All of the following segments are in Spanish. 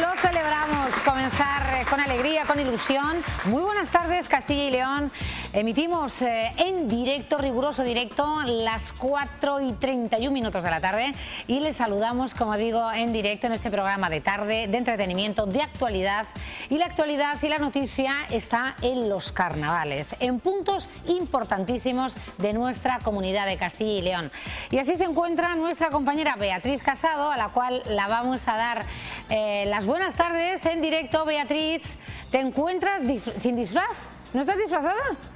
lo celebramos, comenzar con alegría, con ilusión. Muy buenas tardes, Castilla y León. Emitimos en directo, riguroso directo, las 4:31 de la tarde y les saludamos, como digo, en directo en este programa de tarde, de entretenimiento, de actualidad. Y la actualidad y la noticia está en los carnavales, en puntos importantísimos de nuestra comunidad de Castilla y León. Y así se encuentra nuestra compañera Beatriz Casado, a la cual la vamos a dar las buenas tardes en directo. Beatriz, ¿te encuentras sin disfraz? ¿No estás disfrazada?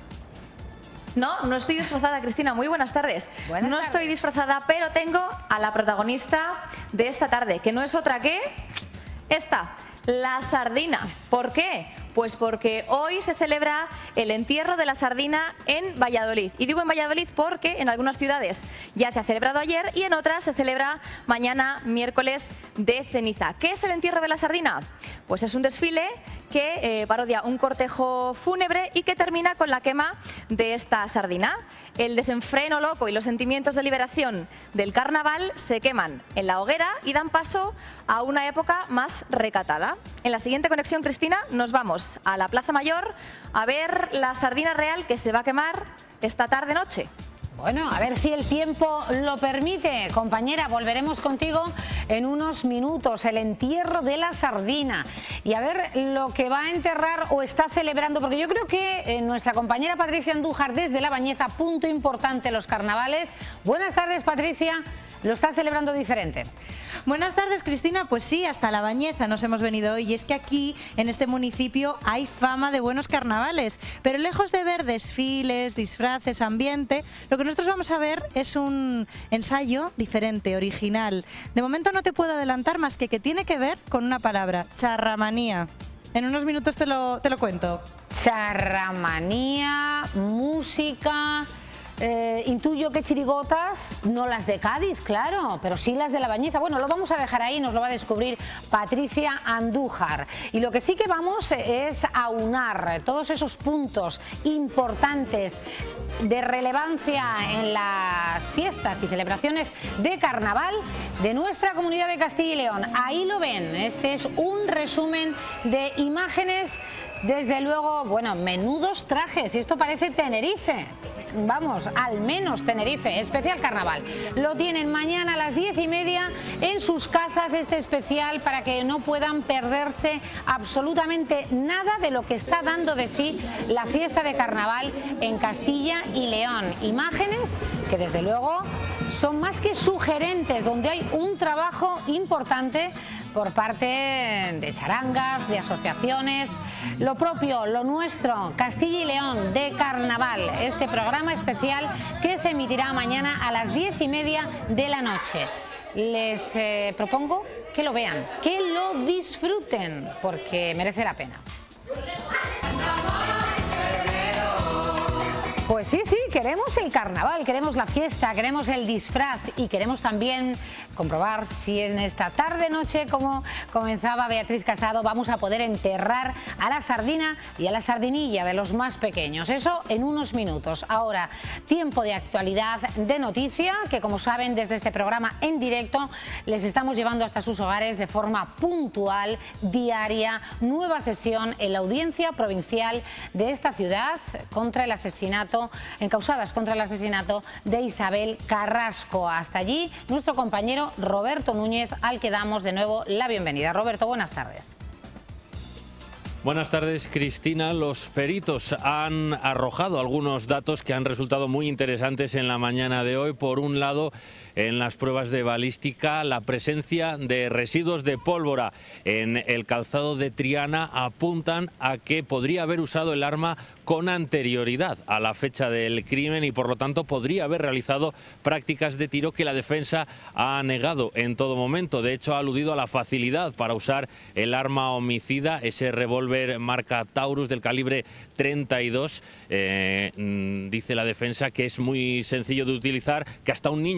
No, no estoy disfrazada, Cristina. Muy buenas tardes. No estoy disfrazada, pero tengo a la protagonista de esta tarde, que no es otra que esta, la sardina. ¿Por qué? Pues porque hoy se celebra el entierro de la sardina en Valladolid. Y digo en Valladolid porque en algunas ciudades ya se ha celebrado ayer y en otras se celebra mañana, miércoles de ceniza. ¿Qué es el entierro de la sardina? Pues es un desfile que parodia un cortejo fúnebre y que termina con la quema de esta sardina. El desenfreno loco y los sentimientos de liberación del carnaval se queman en la hoguera y dan paso a una época más recatada. En la siguiente conexión, Cristina, nos vamos a la Plaza Mayor a ver la sardina real que se va a quemar esta tarde-noche. Bueno, a ver si el tiempo lo permite. Compañera, volveremos contigo en unos minutos. El entierro de la sardina. Y a ver lo que va a enterrar o está celebrando, porque yo creo que nuestra compañera Patricia Andújar desde La Bañeza, punto importante los carnavales. Buenas tardes, Patricia. Lo estás celebrando diferente. Buenas tardes, Cristina. Pues sí, hasta La Bañeza nos hemos venido hoy. Y es que aquí, en este municipio, hay fama de buenos carnavales. Pero lejos de ver desfiles, disfraces, ambiente, lo que nosotros vamos a ver es un ensayo diferente, original. De momento no te puedo adelantar más que tiene que ver con una palabra: charramanía. En unos minutos te lo cuento. Charramanía, música... intuyo que chirigotas, no las de Cádiz, claro, pero sí las de La Bañeza. Bueno, lo vamos a dejar ahí, nos lo va a descubrir Patricia Andújar. Y lo que sí que vamos es aunar todos esos puntos importantes de relevancia en las fiestas y celebraciones de carnaval de nuestra comunidad de Castilla y León. Ahí lo ven, este es un resumen de imágenes. Desde luego, bueno, menudos trajes, y esto parece Tenerife. Vamos, al menos Tenerife, especial carnaval. Lo tienen mañana a las 10:30 en sus casas, este especial, para que no puedan perderse absolutamente nada de lo que está dando de sí la fiesta de carnaval en Castilla y León. Imágenes que desde luego son más que sugerentes, donde hay un trabajo importante por parte de charangas, de asociaciones, lo propio, lo nuestro, Castilla y León de carnaval, este programa especial que se emitirá mañana a las 10:30 de la noche. Les propongo que lo vean, que lo disfruten, porque merece la pena. Pues sí, sí, queremos el carnaval, queremos la fiesta, queremos el disfraz y queremos también comprobar si en esta tarde-noche, como comenzaba Beatriz Casado, vamos a poder enterrar a la sardina y a la sardinilla de los más pequeños. Eso en unos minutos. Ahora, tiempo de actualidad, de noticia, que como saben desde este programa en directo les estamos llevando hasta sus hogares de forma puntual, diaria, nueva sesión en la audiencia provincial de esta ciudad contra el asesinato, encausadas contra el asesinato de Isabel Carrasco. Hasta allí nuestro compañero Roberto Núñez, al que damos de nuevo la bienvenida. Roberto, buenas tardes. Buenas tardes, Cristina. Los peritos han arrojado algunos datos que han resultado muy interesantes en la mañana de hoy. Por un lado, en las pruebas de balística, la presencia de residuos de pólvora en el calzado de Triana apuntan a que podría haber usado el arma con anterioridad a la fecha del crimen y por lo tanto podría haber realizado prácticas de tiro que la defensa ha negado en todo momento. De hecho, ha aludido a la facilidad para usar el arma homicida, ese revólver marca Taurus del calibre 32. Dice la defensa que es muy sencillo de utilizar, que hasta un niño podría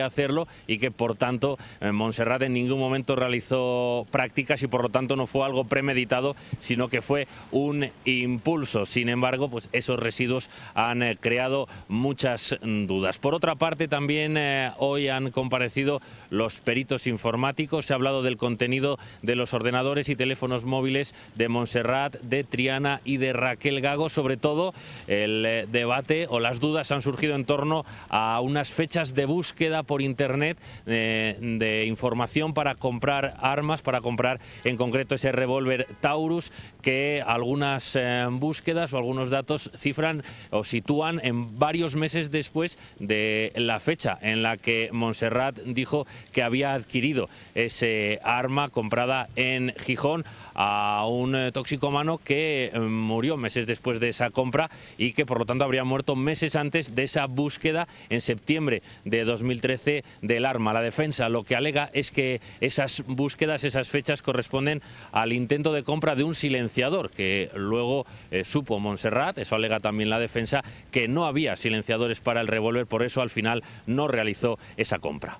hacerlo y que por tanto Montserrat en ningún momento realizó prácticas y por lo tanto no fue algo premeditado, sino que fue un impulso. Sin embargo, pues esos residuos han creado muchas dudas. Por otra parte, también hoy han comparecido los peritos informáticos. Se ha hablado del contenido de los ordenadores y teléfonos móviles de Montserrat, de Triana y de Raquel Gago. Sobre todo, el debate o las dudas han surgido en torno a unas fechas de búsqueda por internet de información para comprar armas, para comprar en concreto ese revólver Taurus, que algunas búsquedas o algunos datos cifran o sitúan en varios meses después de la fecha en la que Montserrat dijo que había adquirido ese arma comprada en Gijón a un toxicómano que murió meses después de esa compra y que por lo tanto habría muerto meses antes de esa búsqueda en septiembre de 2013 del arma. La defensa lo que alega es que esas búsquedas, esas fechas corresponden al intento de compra de un silenciador que luego supo Montserrat, eso alega también la defensa, que no había silenciadores para el revólver, por eso al final no realizó esa compra.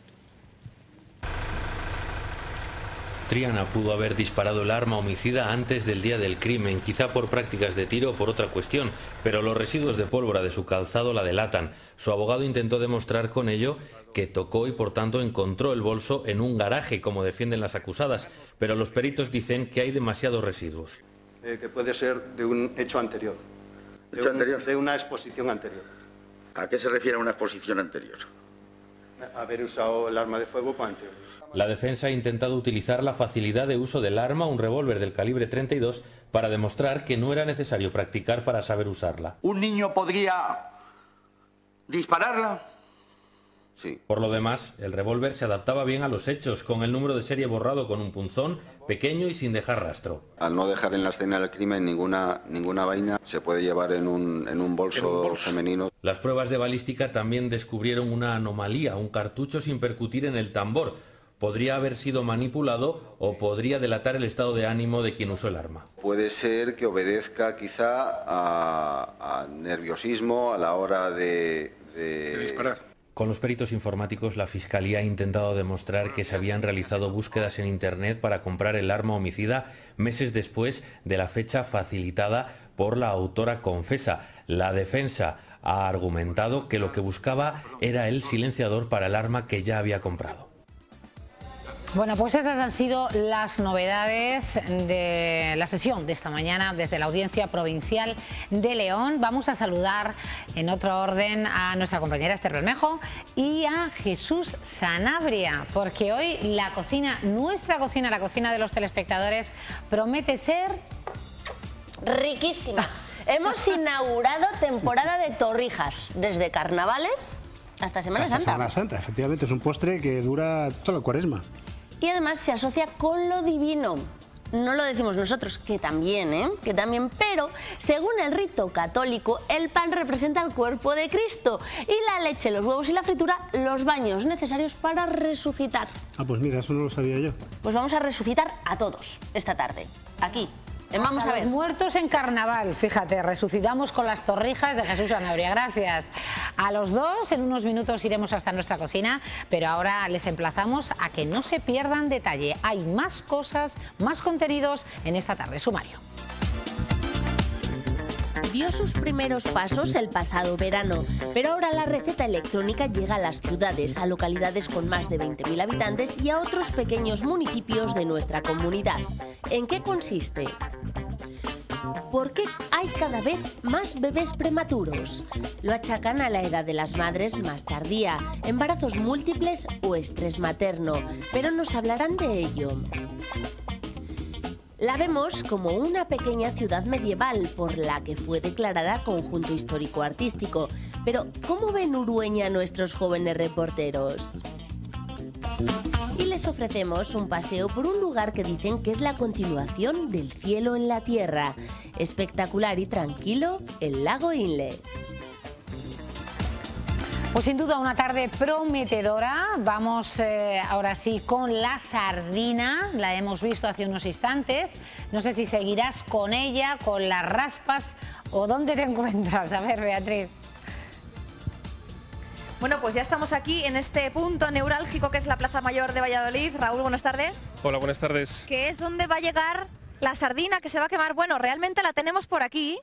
Triana pudo haber disparado el arma homicida antes del día del crimen, quizá por prácticas de tiro o por otra cuestión, pero los residuos de pólvora de su calzado la delatan. Su abogado intentó demostrar con ello que tocó y por tanto encontró el bolso en un garaje, como defienden las acusadas, pero los peritos dicen que hay demasiados residuos. Que puede ser de un hecho anterior, de una exposición anterior. ¿A qué se refiere una exposición anterior? Haber usado el arma de fuego con anterior. La defensa ha intentado utilizar la facilidad de uso del arma, un revólver del calibre 32, para demostrar que no era necesario practicar para saber usarla. ¿Un niño podría dispararla? Sí. Por lo demás, el revólver se adaptaba bien a los hechos, con el número de serie borrado con un punzón, pequeño y sin dejar rastro. Al no dejar en la escena del crimen ninguna vaina, se puede llevar en un bolso femenino. Las pruebas de balística también descubrieron una anomalía, un cartucho sin percutir en el tambor. Podría haber sido manipulado o podría delatar el estado de ánimo de quien usó el arma. Puede ser que obedezca quizá a nerviosismo a la hora de disparar. Con los peritos informáticos, la Fiscalía ha intentado demostrar que se habían realizado búsquedas en Internet para comprar el arma homicida meses después de la fecha facilitada por la autora confesa. La defensa ha argumentado que lo que buscaba era el silenciador para el arma que ya había comprado. Bueno, pues esas han sido las novedades de la sesión de esta mañana desde la Audiencia Provincial de León. Vamos a saludar en otro orden a nuestra compañera Esther Bermejo y a Jesús Sanabria, porque hoy la cocina, nuestra cocina, la cocina de los telespectadores, promete ser riquísima. Hemos inaugurado temporada de torrijas, desde carnavales hasta Semana Santa. Semana Santa, efectivamente, es un postre que dura toda la Cuaresma. Y además se asocia con lo divino. No lo decimos nosotros, que también, pero según el rito católico, el pan representa el cuerpo de Cristo y la leche, los huevos y la fritura, los baños necesarios para resucitar. Ah, pues mira, eso no lo sabía yo. Pues vamos a resucitar a todos esta tarde, aquí. Vamos a ver. Los muertos en carnaval, fíjate, resucitamos con las torrijas de Jesús Sanabria. Gracias a los dos. En unos minutos iremos hasta nuestra cocina, pero ahora les emplazamos a que no se pierdan detalle. Hay más cosas, más contenidos en esta tarde. Sumario. Dio sus primeros pasos el pasado verano, pero ahora la receta electrónica llega a las ciudades, a localidades con más de 20.000 habitantes y a otros pequeños municipios de nuestra comunidad. ¿En qué consiste? ¿Por qué hay cada vez más bebés prematuros? Lo achacan a la edad de las madres más tardía, embarazos múltiples o estrés materno, pero nos hablarán de ello. La vemos como una pequeña ciudad medieval por la que fue declarada conjunto histórico-artístico. Pero, ¿cómo ven Urueña nuestros jóvenes reporteros? Y les ofrecemos un paseo por un lugar que dicen que es la continuación del cielo en la tierra. Espectacular y tranquilo, el lago Inle. Pues sin duda una tarde prometedora. Vamos ahora sí con la sardina. La hemos visto hace unos instantes. No sé si seguirás con ella, con las raspas o dónde te encuentras. A ver, Beatriz. Bueno, pues ya estamos aquí en este punto neurálgico que es la Plaza Mayor de Valladolid. Raúl, buenas tardes. Hola, buenas tardes. Que es donde va a llegar la sardina que se va a quemar. Bueno, realmente la tenemos por aquí,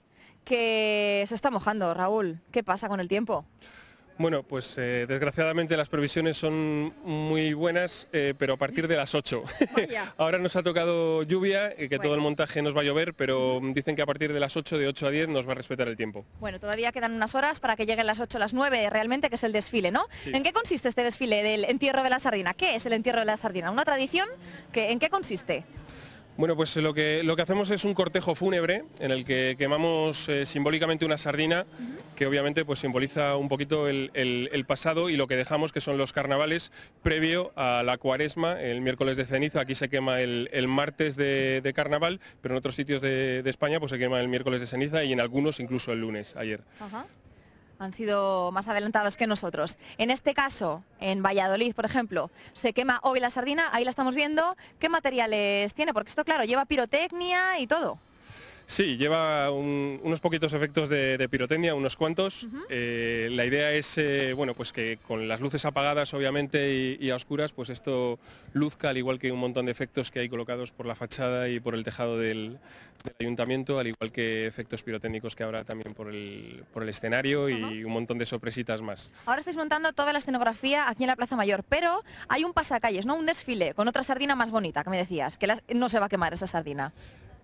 que se está mojando, Raúl. ¿Qué pasa con el tiempo? Bueno, pues desgraciadamente las previsiones son muy buenas, pero a partir de las 8. Ahora nos ha tocado lluvia, que todo el montaje nos va a llover, pero dicen que a partir de las 8, de 8 a 10, nos va a respetar el tiempo. Bueno, todavía quedan unas horas para que lleguen las 8, las 9 realmente, que es el desfile, ¿no? Sí. ¿En qué consiste este desfile del entierro de la sardina? ¿Qué es el entierro de la sardina? ¿Una tradición? ¿En qué consiste? Bueno, pues lo que hacemos es un cortejo fúnebre en el que quemamos simbólicamente una sardina, que obviamente pues simboliza un poquito el pasado, y lo que dejamos que son los carnavales previo a la cuaresma, el miércoles de ceniza. Aquí se quema el martes de carnaval, pero en otros sitios de España pues se quema el miércoles de ceniza y en algunos incluso el lunes, ayer. Ajá. Han sido más adelantados que nosotros. En este caso, en Valladolid, por ejemplo, se quema hoy la sardina, ahí la estamos viendo. ¿Qué materiales tiene? Porque esto, claro, lleva pirotecnia y todo. Sí, lleva unos poquitos efectos de pirotecnia, unos cuantos. La idea es bueno, pues que con las luces apagadas obviamente y a oscuras, pues esto luzca, al igual que un montón de efectos que hay colocados por la fachada y por el tejado del ayuntamiento, al igual que efectos pirotécnicos que habrá también por el escenario y un montón de sorpresitas más. Ahora estáis montando toda la escenografía aquí en la Plaza Mayor, pero hay un pasacalles, ¿no? Un desfile con otra sardina más bonita, que me decías, que no se va a quemar esa sardina.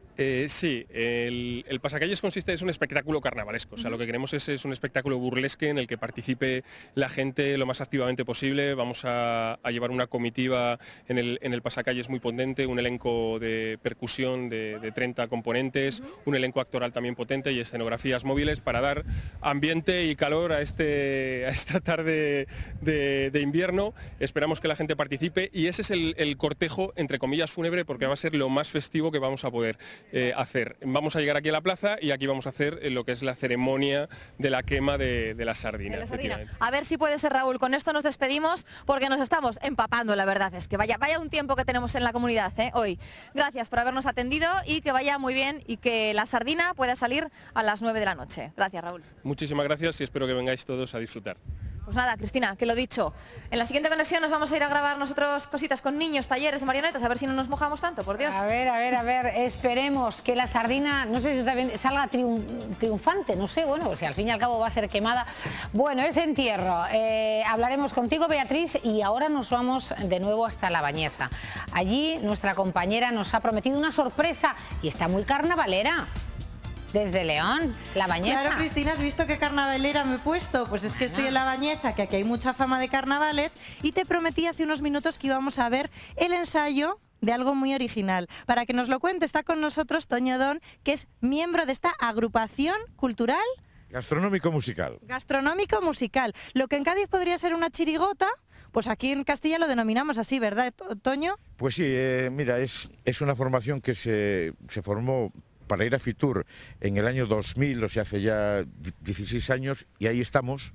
Sí, el pasacalles es un espectáculo carnavalesco, o sea, lo que queremos es un espectáculo burlesque en el que participe la gente lo más activamente posible. Vamos a llevar una comitiva en el pasacalles muy potente, un elenco de percusión de 30 componentes, un elenco actoral también potente y escenografías móviles para dar ambiente y calor a esta tarde de invierno. Esperamos que la gente participe y ese es el cortejo, entre comillas, fúnebre, porque va a ser lo más festivo que vamos a poder hacer. Vamos a llegar aquí a la plaza y aquí vamos a hacer lo que es la ceremonia de la quema de la sardina. A ver si puede ser, Raúl. Con esto nos despedimos porque nos estamos empapando, la verdad. Es que vaya un tiempo que tenemos en la comunidad hoy. Gracias por habernos atendido y que vaya muy bien y que la sardina pueda salir a las 9 de la noche. Gracias, Raúl. Muchísimas gracias y espero que vengáis todos a disfrutar. Pues nada, Cristina, que lo dicho. En la siguiente conexión nos vamos a ir a grabar nosotros cositas con niños, talleres de marionetas, a ver si no nos mojamos tanto, por Dios. A ver, esperemos que la sardina, no sé si también salga triunfante, no sé, bueno, si al fin y al cabo va a ser quemada. Bueno, ese entierro, hablaremos contigo, Beatriz, y ahora nos vamos de nuevo hasta La Bañeza. Allí nuestra compañera nos ha prometido una sorpresa y está muy carnavalera. Desde León, La Bañeza. Claro, Cristina, ¿has visto qué carnavalera me he puesto? Pues es que estoy en La Bañeza, que aquí hay mucha fama de carnavales, y te prometí hace unos minutos que íbamos a ver el ensayo de algo muy original. Para que nos lo cuente, está con nosotros Toño Don, que es miembro de esta agrupación cultural gastronómico-musical. Gastronómico-musical. Lo que en Cádiz podría ser una chirigota, pues aquí en Castilla lo denominamos así, ¿verdad, Toño? Pues sí, mira, es una formación que se formó para ir a Fitur en el año 2000, o sea, hace ya 16 años, y ahí estamos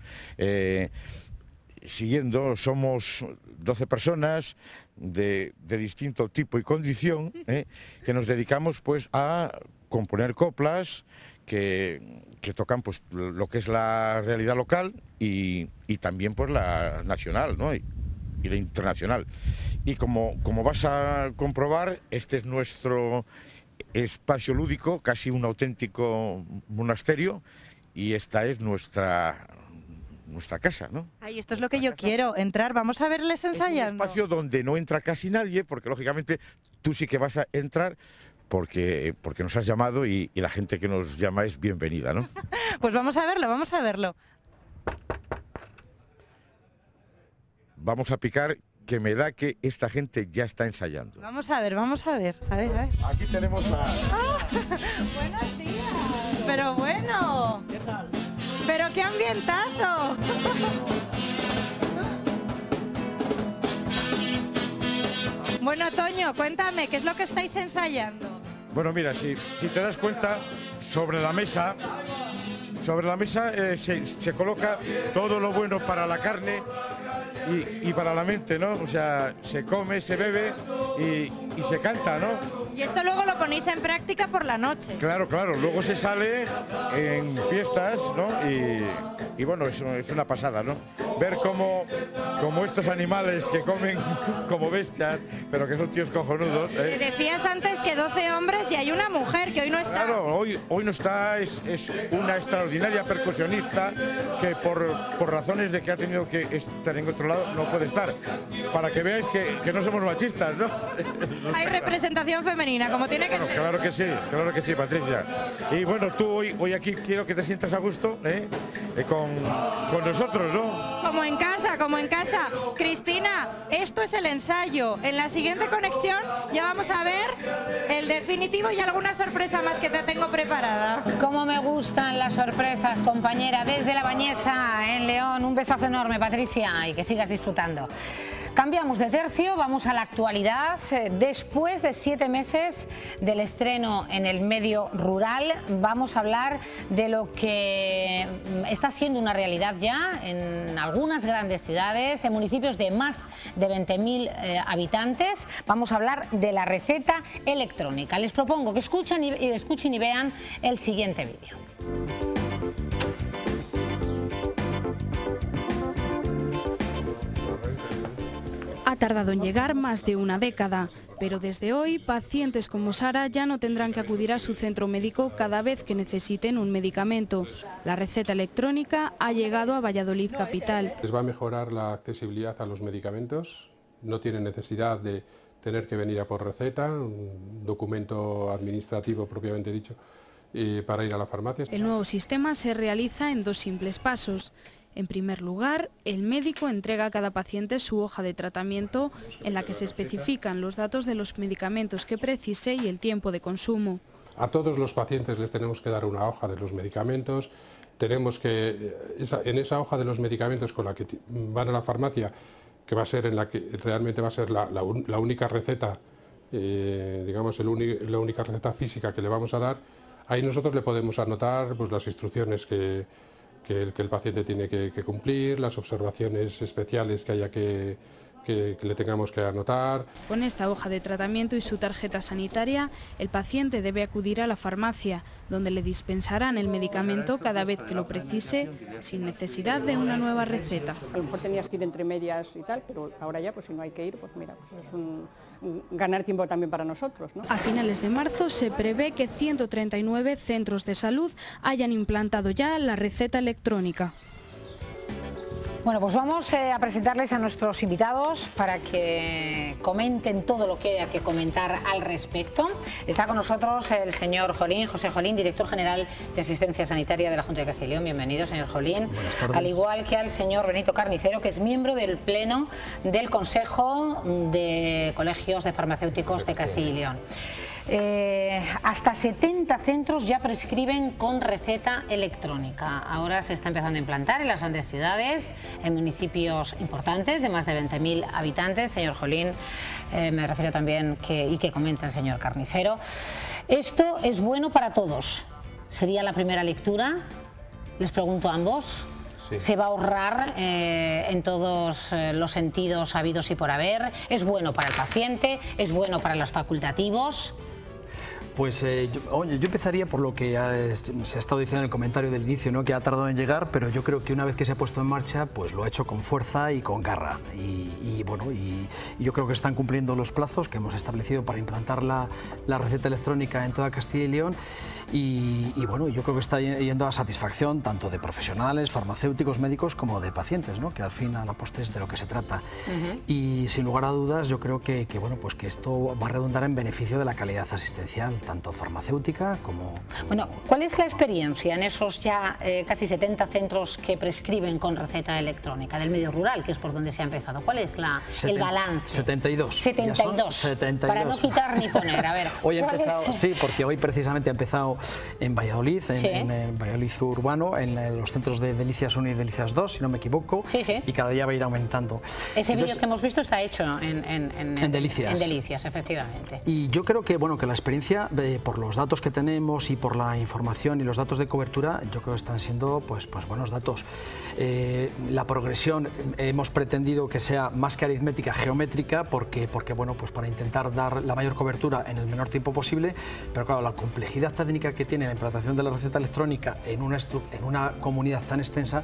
siguiendo. Somos 12 personas de distinto tipo y condición, que nos dedicamos pues a componer coplas que tocan pues lo que es la realidad local y también pues la nacional, ¿no? y la internacional. Y como vas a comprobar, este es nuestro espacio lúdico, casi un auténtico monasterio, y esta es nuestra casa, ¿no? Ay, esto es lo que yo quiero, entrar, vamos a verles ensayando. Es un espacio donde no entra casi nadie, porque lógicamente tú sí que vas a entrar porque nos has llamado y la gente que nos llama es bienvenida, ¿no? Pues vamos a verlo, vamos a verlo. Vamos a picar, que me da que esta gente ya está ensayando. Vamos a ver, vamos a ver. A ver. Aquí tenemos a... ¡Ah! ¡Buenos días! Pero bueno. ¿Qué tal? ¡Pero qué ambientazo! Bueno, Toño, cuéntame, ¿qué es lo que estáis ensayando? Bueno, mira, si te das cuenta, sobre la mesa se coloca todo lo bueno para la carne y para la mente, ¿no? O sea, se come, se bebe y se canta, ¿no? Y esto luego lo ponéis en práctica por la noche. Claro, luego se sale en fiestas, ¿no? Y bueno, es una pasada, ¿no? ver cómo estos animales que comen como bestias, pero que son tíos cojonudos. Te decías antes que 12 hombres y hay una mujer que hoy no está. Claro, hoy no está, es una extraordinaria percusionista que por razones de que ha tenido que estar en otro lado no puede estar. Para que veáis que no somos machistas, ¿no? Hay representación femenina, como tiene que ser. Claro que sí, Patricia. Y bueno, tú hoy aquí quiero que te sientas a gusto con nosotros, ¿no? Como en casa, como en casa. Cristina, esto es el ensayo. En la siguiente conexión ya vamos a ver el definitivo y alguna sorpresa más que te tengo preparada. Cómo me gustan las sorpresas, compañera, desde La Bañeza, en León. Un besazo enorme, Patricia, y que sigas disfrutando. Cambiamos de tercio, vamos a la actualidad. Después de 7 meses del estreno en el medio rural, vamos a hablar de lo que está siendo una realidad ya en algunas grandes ciudades, en municipios de más de 20.000 habitantes. Vamos a hablar de la receta electrónica. Les propongo que escuchen y vean el siguiente vídeo. Ha tardado en llegar más de una década, pero desde hoy pacientes como Sara ya no tendrán que acudir a su centro médico cada vez que necesiten un medicamento. La receta electrónica ha llegado a Valladolid capital. Les va a mejorar la accesibilidad a los medicamentos, no tienen necesidad de tener que venir a por receta, un documento administrativo propiamente dicho, para ir a la farmacia. El nuevo sistema se realiza en 2 simples pasos. En primer lugar, el médico entrega a cada paciente su hoja de tratamiento en la que se especifican los datos de los medicamentos que precise y el tiempo de consumo. A todos los pacientes les tenemos que dar una hoja de los medicamentos, tenemos que, en esa hoja de los medicamentos con la que van a la farmacia, que va a ser en la que realmente va a ser la única receta, digamos la única receta física que le vamos a dar, ahí nosotros le podemos anotar pues, las instrucciones que el paciente tiene que cumplir, las observaciones especiales que haya que le tengamos que anotar. Con esta hoja de tratamiento y su tarjeta sanitaria, el paciente debe acudir a la farmacia, donde le dispensarán el medicamento cada vez que lo precise, sin necesidad de una nueva receta. A lo mejor tenías que ir entre medias y tal, pero ahora ya, pues si no hay que ir, pues mira, pues es ganar tiempo también para nosotros, ¿no? A finales de marzo se prevé que 139 centros de salud hayan implantado ya la receta electrónica. Bueno, pues vamos a presentarles a nuestros invitados para que comenten todo lo que haya que comentar al respecto. Está con nosotros el señor Jolín, José Jolín, director general de Asistencia Sanitaria de la Junta de Castilla y León. Bienvenido, señor Jolín. Buenas tardes. Al igual que al señor Benito Carnicero, que es miembro del Pleno del Consejo de Colegios de Farmacéuticos de Castilla y León. Hasta 70 centros ya prescriben con receta electrónica. Ahora se está empezando a implantar en las grandes ciudades, en municipios importantes de más de 20.000 habitantes. Señor Jolín, me refiero también y que comenta el señor Carnicero. Esto es bueno para todos. Sería la primera lectura. Les pregunto a ambos. Sí. ¿Se va a ahorrar en todos los sentidos habidos y por haber? ¿Es bueno para el paciente? ¿Es bueno para los facultativos? Pues yo empezaría por lo que se ha estado diciendo en el comentario del inicio, ¿no? Que ha tardado en llegar, pero yo creo que una vez que se ha puesto en marcha, pues lo ha hecho con fuerza y con garra. Y yo creo que están cumpliendo los plazos que hemos establecido para implantar la receta electrónica en toda Castilla y León. Y bueno, yo creo que está yendo a satisfacción tanto de profesionales, farmacéuticos, médicos, como de pacientes, ¿no? Que al fin, a la postre, es de lo que se trata. Y sin lugar a dudas, yo creo que esto va a redundar en beneficio de la calidad asistencial, tanto farmacéutica como... Bueno, ¿cuál es la experiencia en esos ya casi 70 centros que prescriben con receta electrónica del medio rural, que es por donde se ha empezado? ¿Cuál es el balance? 72. 72. Para no quitar ni poner, a ver. Hoy ha empezado, sí, porque hoy precisamente ha empezado en Valladolid, en Valladolid urbano, en los centros de Delicias 1 y Delicias 2, si no me equivoco, y cada día va a ir aumentando. Ese vídeo que hemos visto está hecho en Delicias. En Delicias, efectivamente. Y yo creo que, bueno, que la experiencia, por los datos que tenemos y por la información y los datos de cobertura, yo creo que están siendo pues buenos datos. La progresión hemos pretendido que sea más que aritmética, geométrica, porque bueno, pues para intentar dar la mayor cobertura en el menor tiempo posible, pero claro, la complejidad técnica que tiene la implantación de la receta electrónica en una comunidad tan extensa,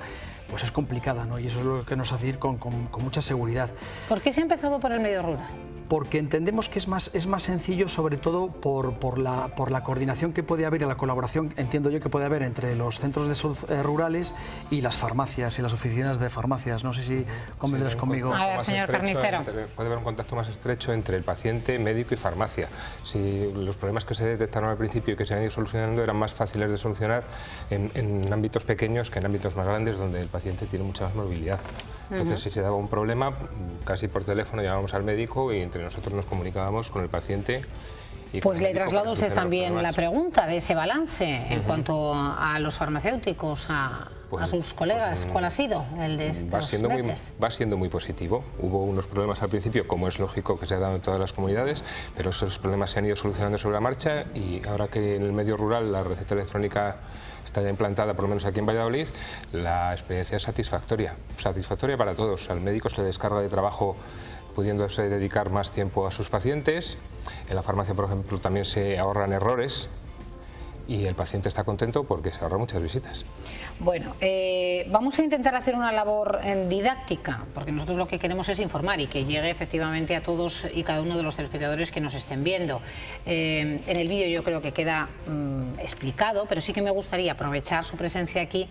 pues es complicada, ¿no? Y eso es lo que nos hace ir con mucha seguridad. ¿Por qué se ha empezado por el medio rural? Porque entendemos que es más sencillo, sobre todo por la coordinación que puede haber y la colaboración, entiendo yo, que puede haber entre los centros de salud rurales y las farmacias y las oficinas de farmacias. No sé si convendrás conmigo. A ver, señor Carnicero. Puede haber un contacto más estrecho entre el paciente, médico y farmacia. Si los problemas que se detectaron al principio y que se han ido solucionando eran más fáciles de solucionar en ámbitos pequeños que en ámbitos más grandes donde el paciente tiene mucha más movilidad. Entonces, si se daba un problema, casi por teléfono llamábamos al médico y entre nosotros nos comunicábamos con el paciente. Pues le traslado a usted también la pregunta de ese balance en cuanto a los farmacéuticos, a sus colegas. ¿Cuál ha sido el de estos meses? Va siendo muy positivo. Hubo unos problemas al principio, como es lógico que se ha dado en todas las comunidades, pero esos problemas se han ido solucionando sobre la marcha y ahora que en el medio rural la receta electrónica está ya implantada, por lo menos aquí en Valladolid, la experiencia es satisfactoria para todos. Al médico se le descarga de trabajo pudiéndose dedicar más tiempo a sus pacientes. En la farmacia, por ejemplo, también se ahorran errores y el paciente está contento porque se ahorran muchas visitas. Bueno, vamos a intentar hacer una labor didáctica, porque nosotros lo que queremos es informar y que llegue efectivamente a todos y cada uno de los telespectadores que nos estén viendo. En el vídeo yo creo que queda explicado, pero sí que me gustaría aprovechar su presencia aquí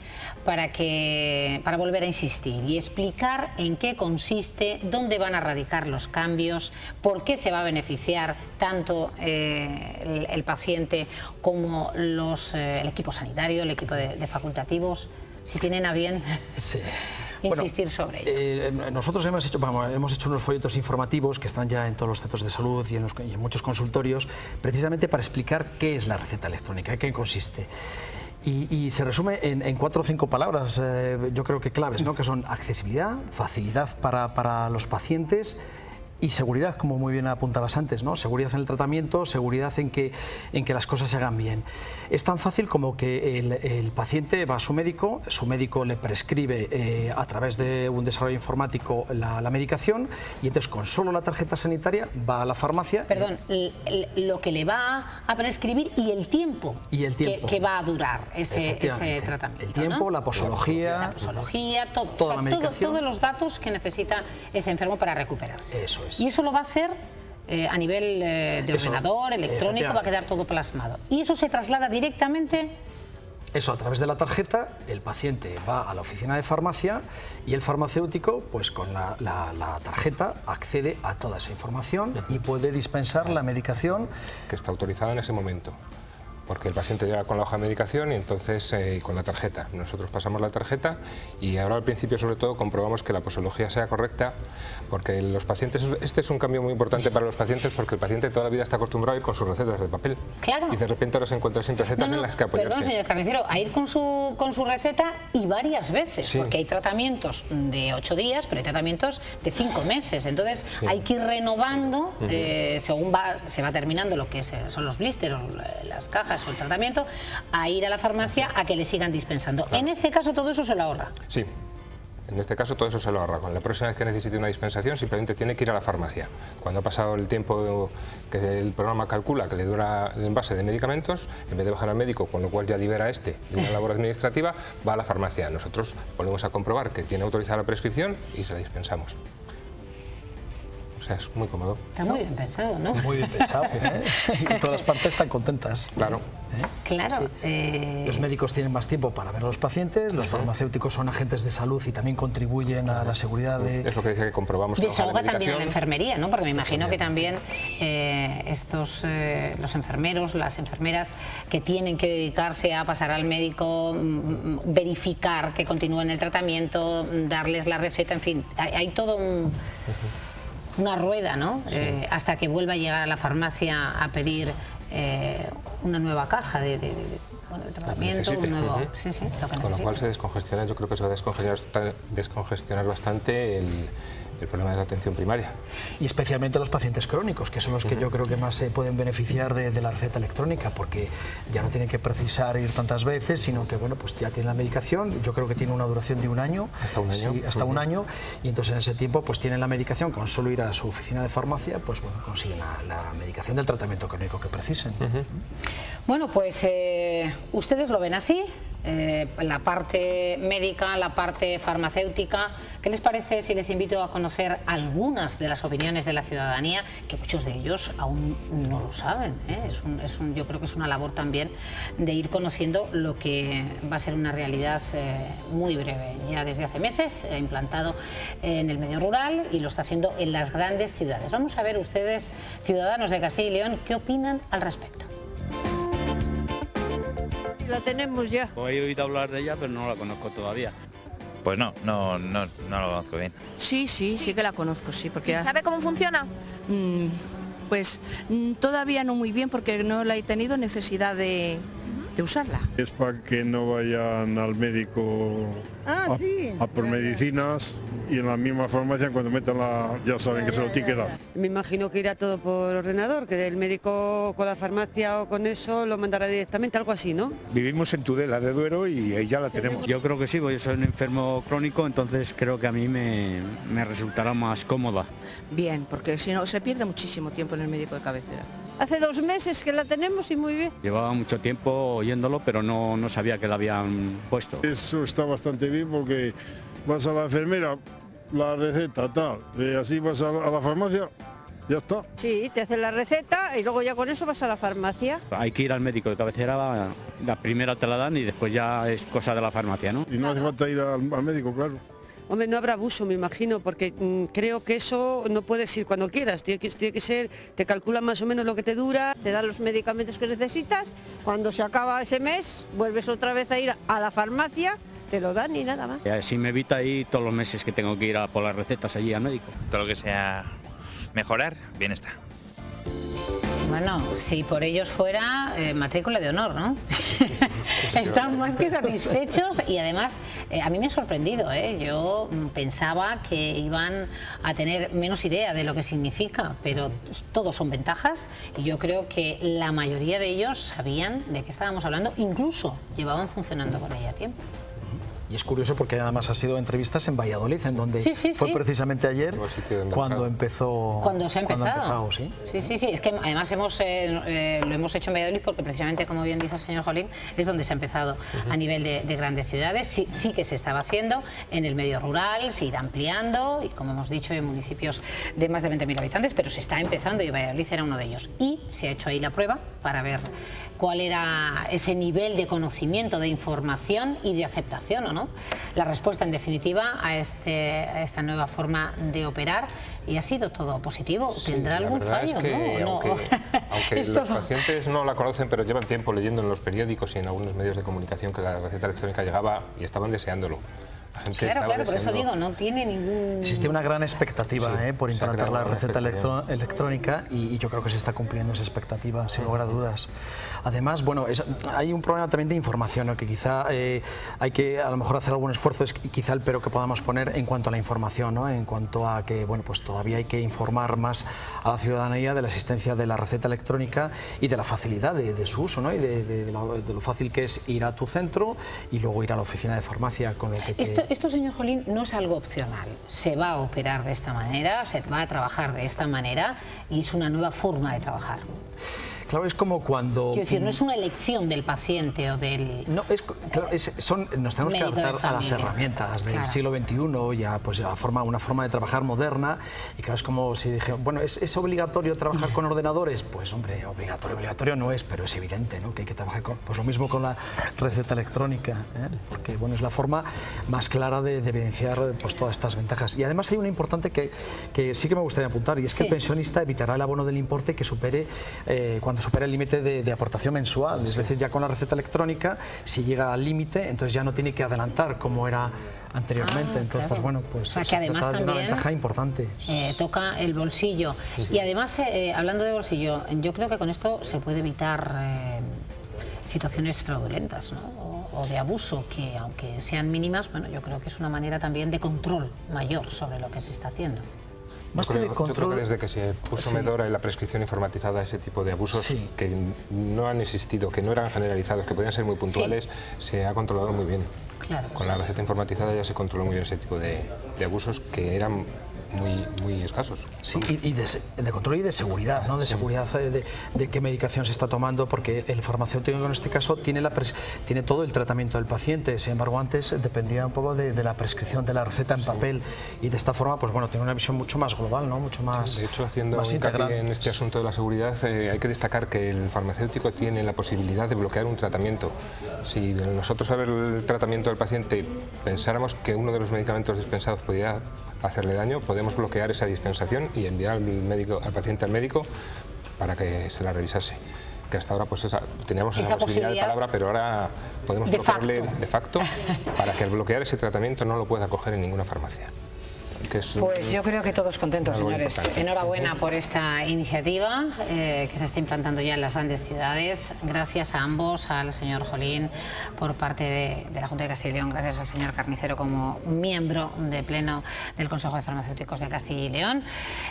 para volver a insistir y explicar en qué consiste, dónde van a radicar los cambios, por qué se va a beneficiar tanto el paciente como el equipo sanitario, el equipo de facultativos, si tienen a bien insistir sobre ello. Nosotros hemos hecho unos folletos informativos que están ya en todos los centros de salud y en muchos consultorios, precisamente para explicar qué es la receta electrónica, en qué consiste. Y se resume en 4 o 5 palabras, yo creo que claves, ¿no? Que son accesibilidad, facilidad para los pacientes y seguridad, como muy bien apuntabas antes, ¿no? Seguridad en el tratamiento, seguridad en que las cosas se hagan bien. Es tan fácil como que el paciente va a su médico le prescribe a través de un desarrollo informático la medicación y entonces con solo la tarjeta sanitaria va a la farmacia. Perdón, lo que le va a prescribir y el tiempo, que va a durar ese tratamiento. El tiempo, ¿no? La posología, todos los datos que necesita ese enfermo para recuperarse. Eso es. Y eso lo va a hacer a nivel de ordenador, electrónico, va a quedar todo plasmado. Y eso se traslada directamente. Eso, a través de la tarjeta, el paciente va a la oficina de farmacia y el farmacéutico, pues con la tarjeta, accede a toda esa información y puede dispensar la medicación que está autorizada en ese momento. Porque el paciente llega con la hoja de medicación y entonces con la tarjeta. Nosotros pasamos la tarjeta y ahora al principio sobre todo comprobamos que la posología sea correcta, porque los pacientes, este es un cambio muy importante para los pacientes porque el paciente toda la vida está acostumbrado a ir con sus recetas de papel. Claro. Y de repente ahora se encuentra sin recetas en las que apoyarse. Perdón, señor Carnicero, a ir con su receta y varias veces, porque hay tratamientos de 8 días, pero hay tratamientos de 5 meses. Entonces hay que ir renovando según se va terminando lo que son los blisters, las cajas o el tratamiento, a ir a la farmacia a que le sigan dispensando. En este caso todo eso se lo ahorra. Sí. En este caso todo eso se lo ahorra. Con la próxima vez que necesite una dispensación simplemente tiene que ir a la farmacia. Cuando ha pasado el tiempo que el programa calcula que le dura el envase de medicamentos, en vez de bajar al médico, con lo cual ya libera de una labor administrativa, va a la farmacia. Nosotros volvemos a comprobar que tiene autorizada la prescripción y se la dispensamos. O sea, es muy cómodo. Está muy bien pensado, ¿no? Muy bien pensado, ¿eh? Y todas las partes están contentas. Claro. Claro. Sí. Los médicos tienen más tiempo para ver a los pacientes, los farmacéuticos son agentes de salud y también contribuyen a la seguridad de... Es lo que decía que comprobamos. Desahoga también a la enfermería, ¿no? Porque me imagino que también los enfermeros, las enfermeras que tienen que dedicarse a pasar al médico, verificar que continúen el tratamiento, darles la receta, en fin, hay todo una rueda, ¿no? Hasta que vuelva a llegar a la farmacia a pedir una nueva caja de tratamiento, un nuevo... lo que con lo cual se descongestiona, yo creo que se va a descongestionar bastante el problema de la atención primaria. Y especialmente los pacientes crónicos, que son los que yo creo que más se pueden beneficiar de la receta electrónica, porque ya no tienen que precisar ir tantas veces, sino que bueno, pues ya tienen la medicación. Yo creo que tiene una duración de 1 año. Hasta 1 año. Sí, hasta 1 año, y entonces en ese tiempo pues tienen la medicación, con solo ir a su oficina de farmacia, pues bueno, consiguen la medicación del tratamiento crónico que precisen. Bueno, pues ustedes lo ven así. la parte médica, la parte farmacéutica. ¿Qué les parece si les invito a conocer algunas de las opiniones de la ciudadanía, que muchos de ellos aún no lo saben, ¿eh? Yo creo que es una labor también de ir conociendo lo que va a ser una realidad muy breve. Ya desde hace meses se ha implantado en el medio rural y lo está haciendo en las grandes ciudades. Vamos a ver ustedes, ciudadanos de Castilla y León, qué opinan al respecto. La tenemos ya. He oído hablar de ella, pero no la conozco todavía. Pues no lo conozco bien. Sí que la conozco, sí. Porque ¿Sabe cómo funciona? Pues todavía no muy bien, porque no la he tenido necesidad de usarla. Es para que no vayan al médico a por medicinas, y en la misma farmacia cuando metan ya saben que se lo tiene que dar. Me imagino que irá todo por ordenador, que el médico con la farmacia o con eso lo mandará directamente, algo así, ¿no? Vivimos en Tudela de Duero y ahí ya la tenemos. Yo creo que sí, porque yo soy un enfermo crónico, entonces creo que a mí me resultará más cómoda. Bien, porque si no se pierde muchísimo tiempo en el médico de cabecera. Hace 2 meses que la tenemos y muy bien. Llevaba mucho tiempo oyéndolo, pero no sabía que la habían puesto. Eso está bastante bien, porque vas a la enfermera, la receta, tal, y así vas a la farmacia, ya está. Sí, te hacen la receta y luego ya con eso vas a la farmacia. Hay que ir al médico de cabecera, la primera te la dan y después ya es cosa de la farmacia, ¿no? Y no hace falta ir al médico, claro. Hombre, no habrá abuso, me imagino, porque creo que eso no puedes ir cuando quieras, tiene que ser, te calculan más o menos lo que te dura, te dan los medicamentos que necesitas, cuando se acaba ese mes vuelves otra vez a ir a la farmacia, te lo dan y nada más. Y así me evita ahí todos los meses que tengo que ir a por las recetas allí al médico. Todo lo que sea mejorar, bien está. Bueno, si por ellos fuera matrícula de honor, ¿no? Están más que satisfechos y además a mí me ha sorprendido, ¿eh? Yo pensaba que iban a tener menos idea de lo que significa, pero todos son ventajas y yo creo que la mayoría de ellos sabían de qué estábamos hablando, incluso llevaban funcionando con ella tiempo. Y es curioso porque además ha sido entrevistas en Valladolid, en donde fue precisamente ayer cuando empezó. Cuando se ha empezado. ¿Sí? Sí. Es que además lo hemos hecho en Valladolid porque precisamente, como bien dice el señor Jolín, es donde se ha empezado a nivel de grandes ciudades. Sí que se estaba haciendo en el medio rural, se irá ampliando y, como hemos dicho, en municipios de más de 20.000 habitantes, pero se está empezando y Valladolid era uno de ellos. Y se ha hecho ahí la prueba para ver cuál era ese nivel de conocimiento, de información y de aceptación, ¿o no? La respuesta, en definitiva, a esta nueva forma de operar, y ha sido todo positivo. ¿Tendrá algún fallo? Es que, ¿no? aunque los pacientes no la conocen, pero llevan tiempo leyendo en los periódicos y en algunos medios de comunicación que la receta electrónica llegaba y estaban deseándolo. Claro, por eso digo, no tiene ningún... Existe una gran expectativa por implantar la receta electrónica y yo creo que se está cumpliendo esa expectativa, sin lugar a dudas. Además, bueno, hay un problema también de información, ¿no? Que quizá hay que a lo mejor hacer algún esfuerzo, es quizá el pero que podamos poner en cuanto a la información, ¿no? En cuanto a que, bueno, pues todavía hay que informar más a la ciudadanía de la existencia de la receta electrónica y de la facilidad de su uso, ¿no? Y de lo fácil que es ir a tu centro y luego ir a la oficina de farmacia con lo que Esto, señor Jolín, no es algo opcional. Se va a operar de esta manera, se va a trabajar de esta manera y es una nueva forma de trabajar. Claro, es como cuando... Quiero decir, no es una elección del paciente o del... No, nos tenemos que adaptar a las herramientas del siglo XXI, ya pues una forma de trabajar moderna, y claro, es como si dije, bueno, ¿es obligatorio trabajar con ordenadores? Pues hombre, obligatorio no es, pero es evidente, ¿no? Que hay que trabajar con... Pues lo mismo con la receta electrónica, porque bueno, es la forma más clara de evidenciar pues todas estas ventajas. Y además hay una importante que sí que me gustaría apuntar, y es que el pensionista evitará el abono del importe que supere cuando supera el límite de aportación mensual, es decir, ya con la receta electrónica, si llega al límite, entonces ya no tiene que adelantar como era anteriormente, entonces pues bueno, pues o sea, que además también una ventaja importante. Toca el bolsillo. Y además, hablando de bolsillo, yo creo que con esto se puede evitar situaciones fraudulentas, ¿no? O de abuso, que aunque sean mínimas, bueno, yo creo que es una manera también de control mayor sobre lo que se está haciendo. Yo creo que desde que se puso Medora en la prescripción informatizada, ese tipo de abusos que no han existido, que no eran generalizados, que podían ser muy puntuales, se ha controlado muy bien. Claro. Con la receta informatizada ya se controló muy bien ese tipo de abusos que eran muy escasos. Sí, y de control y de seguridad, ¿no? De seguridad de qué medicación se está tomando, porque el farmacéutico en este caso tiene todo el tratamiento del paciente. Sin embargo, antes dependía un poco de la prescripción, de la receta en papel, y de esta forma, pues bueno, tiene una visión mucho más global, ¿no? Mucho más, de hecho, haciendo más hincapié integral. en este asunto de la seguridad, hay que destacar que el farmacéutico tiene la posibilidad de bloquear un tratamiento. Si nosotros, al ver el tratamiento del paciente, pensáramos que uno de los medicamentos dispensados podía hacerle daño, podemos bloquear esa dispensación y enviar al paciente al médico para que se la revisase. Que hasta ahora pues teníamos esa posibilidad de palabra, pero ahora podemos bloquearle de facto para que al bloquear ese tratamiento no lo pueda coger en ninguna farmacia. Pues yo creo que todos contentos, señores. Importante. Enhorabuena por esta iniciativa que se está implantando ya en las grandes ciudades. Gracias a ambos, al señor Jolín por parte de la Junta de Castilla y León, gracias al señor Carnicero como miembro de pleno del Consejo de Farmacéuticos de Castilla y León.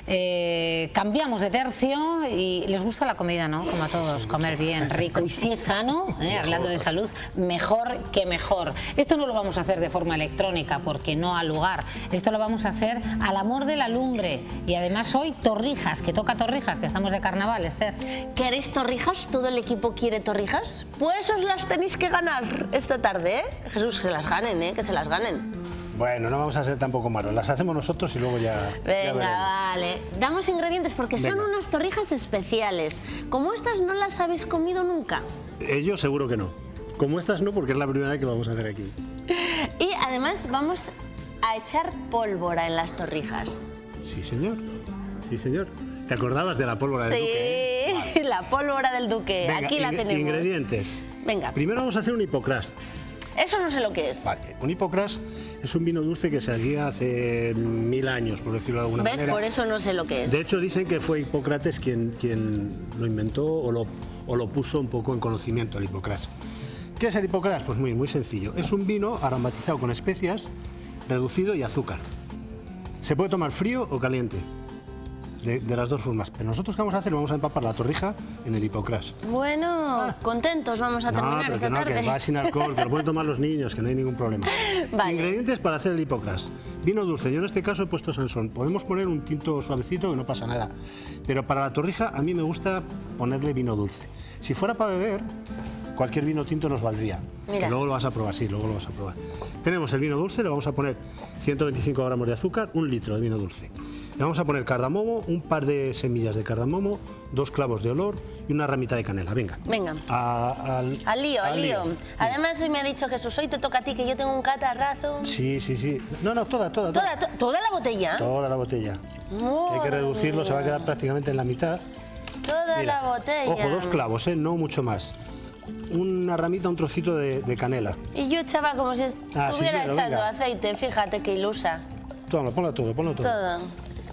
Cambiamos de tercio y les gusta la comida, ¿no? Como a todos, comer bien, rico y si es sano, hablando de salud, mejor que mejor. Esto no lo vamos a hacer de forma electrónica porque no ha lugar. Esto lo vamos a hacer al amor de la lumbre y además hoy torrijas, que toca torrijas, que estamos de carnaval, Esther. ¿Queréis torrijas? ¿Todo el equipo quiere torrijas? Pues os las tenéis que ganar esta tarde, ¿eh? Jesús, que las ganen, que se las ganen. Bueno, no vamos a ser tampoco malos, las hacemos nosotros y luego ya... Venga, vale. Damos ingredientes porque son unas torrijas especiales. Como estas no las habéis comido nunca. Ellos seguro que no. Como estas no, porque es la primera vez que lo vamos a hacer aquí. Y además vamos a echar pólvora en las torrijas. Sí, señor. Sí, señor. ¿Te acordabas de la pólvora del Duque? Sí, la pólvora del Duque. Venga, aquí la tenemos. Ingredientes. Venga. Primero vamos a hacer un hipocrast. Eso no sé lo que es. Vale, un hipocrast es un vino dulce que se hacía hace 1000 años, por decirlo de alguna manera. ¿Ves? Por eso no sé lo que es. De hecho, dicen que fue Hipócrates quien lo inventó o lo puso un poco en conocimiento, el hipocrast. ¿Qué es el hipocrast? Pues muy sencillo. Es un vino aromatizado con especias, reducido y azúcar. Se puede tomar frío o caliente, de las dos formas. Pero nosotros, ¿qué vamos a hacer? Vamos a empapar la torrija en el hipocrast. Bueno, contentos vamos a terminar esta tarde. Que va sin alcohol, que lo pueden tomar los niños, que no hay ningún problema. Vale. Ingredientes para hacer el hipocrast. Vino dulce, yo en este caso he puesto Sansón. Podemos poner un tinto suavecito que no pasa nada. Pero para la torrija a mí me gusta ponerle vino dulce. Si fuera para beber, cualquier vino tinto nos valdría. Mira. Que luego lo vas a probar, sí, luego lo vas a probar. Tenemos el vino dulce, le vamos a poner 125 gramos de azúcar, 1 litro de vino dulce. Le vamos a poner cardamomo, un par de semillas de cardamomo, 2 clavos de olor y una ramita de canela. Venga. Venga. Al lío. Además, hoy me ha dicho Jesús, hoy te toca a ti, que yo tengo un catarrazo. Sí. No, toda. ¿Toda la botella? Toda la botella. Hay que reducirlo, se va a quedar prácticamente en la mitad. Toda la botella. Ojo, 2 clavos, no mucho más. Una ramita, un trocito de canela. Y yo echaba como si estuviera echando aceite, fíjate qué ilusa. Toma, ponlo todo. Todo.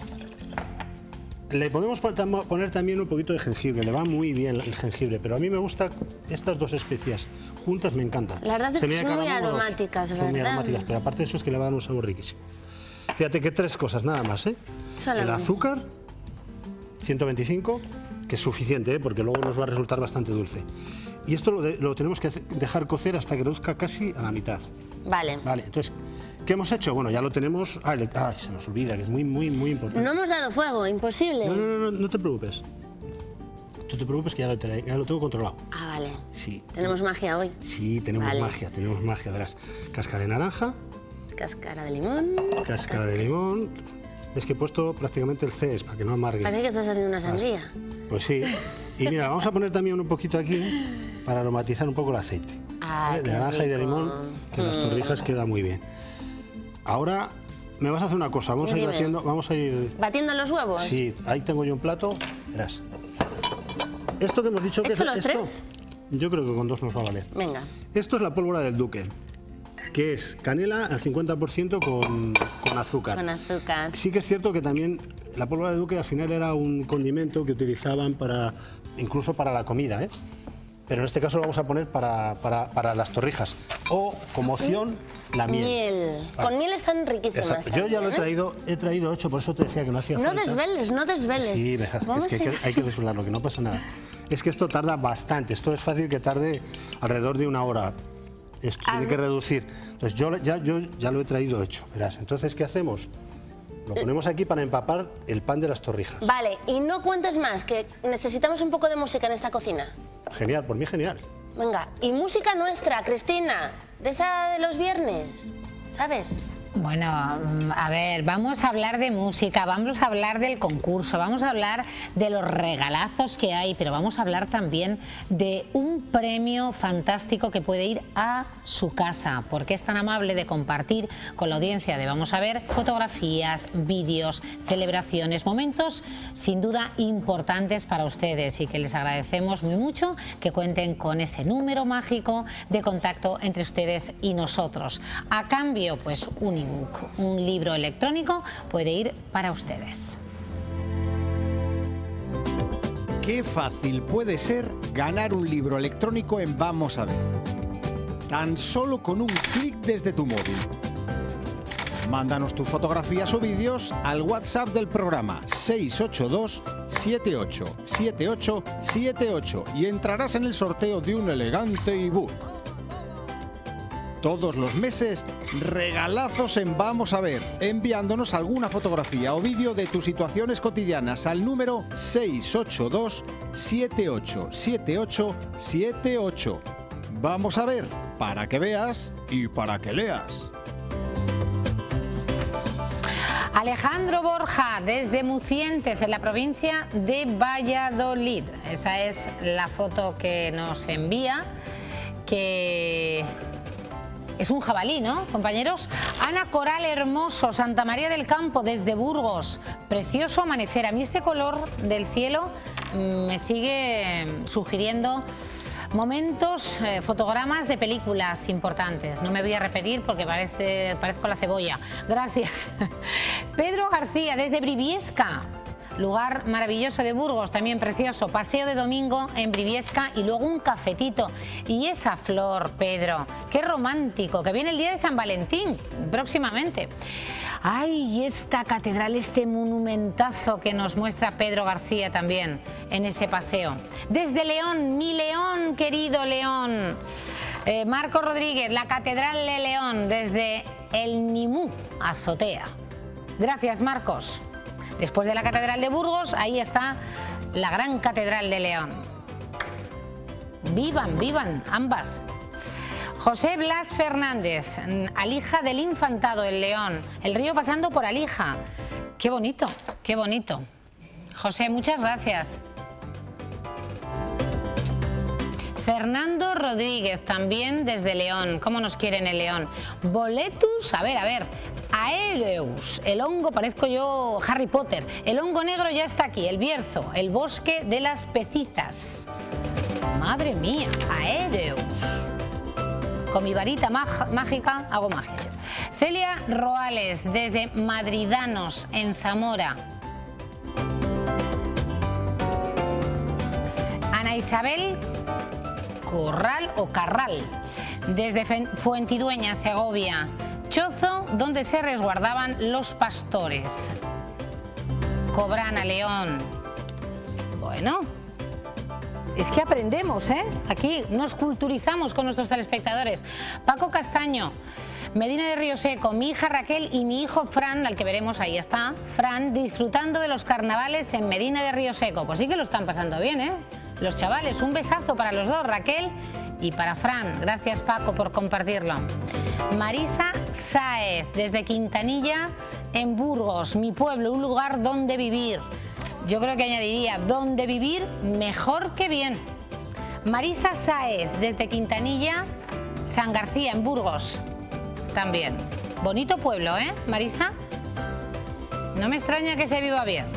Le podemos poner también un poquito de jengibre, le va muy bien el jengibre, pero a mí me gustan estas dos especias, juntas me encantan. La verdad es que son muy aromáticas, ¿verdad? Son muy aromáticas, pero aparte de eso es que le va a dar un sabor riquísimo. Fíjate que 3 cosas nada más, ¿eh? Solamente. El azúcar, 125, que es suficiente, porque luego nos va a resultar bastante dulce. Y esto lo tenemos que dejar cocer hasta que reduzca casi a la mitad. Vale. Vale, entonces, ¿qué hemos hecho? Bueno, ya lo tenemos... se nos olvida, que es muy importante. No hemos dado fuego, imposible. No te preocupes. No te preocupes que ya lo tengo controlado. Ah, vale. Sí. ¿Tenemos magia hoy? Sí, tenemos magia, verás. Cáscara de naranja. Cáscara de limón. Cáscara de limón. Es que he puesto prácticamente el CS para que no amargue. Parece que estás haciendo una sangría. Pues sí. Y mira, vamos a poner también un poquito aquí para aromatizar un poco el aceite. ¿Vale? De naranja y de limón, que en las torrijas queda muy bien. Ahora me vas a hacer una cosa, vamos a ir batiendo, ¿Batiendo los huevos? Sí, ahí tengo yo un plato, verás. Esto que hemos dicho que es los 3? Yo creo que con 2 nos va a valer. Venga. Esto es la pólvora del Duque, que es canela al 50% con azúcar. Con azúcar. Sí que es cierto que también la pólvora del Duque al final era un condimento que utilizaban incluso para la comida, ¿eh? Pero en este caso lo vamos a poner para las torrijas. O, como opción, la miel. Vale. Con miel están riquísimas. Exacto. Yo ya lo he traído hecho, por eso te decía que no hacía falta. No desveles. Sí, es que hay que desvelarlo, que no pasa nada. Es que esto tarda bastante. Esto es fácil que tarde alrededor de 1 hora. Esto tiene que reducir. Entonces yo ya lo he traído hecho, verás. Entonces, ¿qué hacemos? Lo ponemos aquí para empapar el pan de las torrijas. Vale, y no cuentes más, que necesitamos un poco de música en esta cocina. Genial, por mí genial. Venga, y música nuestra, Cristina, de esa de los viernes, ¿sabes? Bueno, a ver, vamos a hablar de música, vamos a hablar del concurso, vamos a hablar de los regalazos que hay, pero vamos a hablar también de un premio fantástico que puede ir a su casa, porque es tan amable de compartir con la audiencia de Vamos a Ver fotografías, vídeos, celebraciones, momentos sin duda importantes para ustedes y que les agradecemos muy mucho que cuenten con ese número mágico de contacto entre ustedes y nosotros. A cambio, pues un libro electrónico puede ir para ustedes. Qué fácil puede ser ganar un libro electrónico en Vamos a Ver. Tan solo con un clic desde tu móvil. Mándanos tus fotografías o vídeos al WhatsApp del programa 682 787878 y entrarás en el sorteo de un elegante ebook. Todos los meses, regalazos en Vamos a Ver, enviándonos alguna fotografía o vídeo de tus situaciones cotidianas al número 682 787878. Vamos a ver, para que veas y para que leas. Alejandro Borja, desde Mucientes, en la provincia de Valladolid. Esa es la foto que nos envía, que es un jabalí, ¿no, compañeros? Ana Coral Hermoso, Santa María del Campo, desde Burgos. Precioso amanecer. A mí este color del cielo me sigue sugiriendo momentos, fotogramas de películas importantes. No me voy a repetir porque parezco la cebolla. Gracias. Pedro García, desde Briviesca. Lugar maravilloso de Burgos, también precioso. Paseo de domingo en Briviesca y luego un cafetito. Y esa flor, Pedro, qué romántico, que viene el día de San Valentín, próximamente. Ay, esta catedral, este monumentazo que nos muestra Pedro García también en ese paseo. Desde León, mi León, querido León. Marco Rodríguez, la Catedral de León, desde el Nimú, azotea. Gracias, Marcos. Después de la Catedral de Burgos, ahí está la Gran Catedral de León. Vivan, vivan ambas. José Blas Fernández, Alija del Infantado, en León. El río pasando por Alija. Qué bonito, qué bonito. José, muchas gracias. Fernando Rodríguez, también desde León. ¿Cómo nos quieren en León? Boletus, a ver. Aereus, el hongo, parezco yo Harry Potter. El hongo negro ya está aquí, el Bierzo, el bosque de las pecizas. Madre mía, Aereus. Con mi varita mágica hago magia. Celia Roales, desde Madridanos, en Zamora. Ana Isabel Corral o Carral, desde Fuentidueña, Segovia. Chozo, donde se resguardaban los pastores. Cobrana, León. Bueno, es que aprendemos, ¿eh? Aquí nos culturizamos con nuestros telespectadores. Paco Castaño, Medina de Río Seco, mi hija Raquel y mi hijo Fran, al que veremos, ahí está, Fran, disfrutando de los carnavales en Medina de Río Seco. Pues sí que lo están pasando bien, ¿eh? Los chavales, un besazo para los dos, Raquel y para Fran. Gracias, Paco, por compartirlo. Marisa Sáez, desde Quintanilla, en Burgos, mi pueblo, un lugar donde vivir. Yo creo que añadiría, donde vivir mejor que bien. Marisa Sáez, desde Quintanilla, San García, en Burgos, también. Bonito pueblo, ¿eh, Marisa? No me extraña que se viva bien.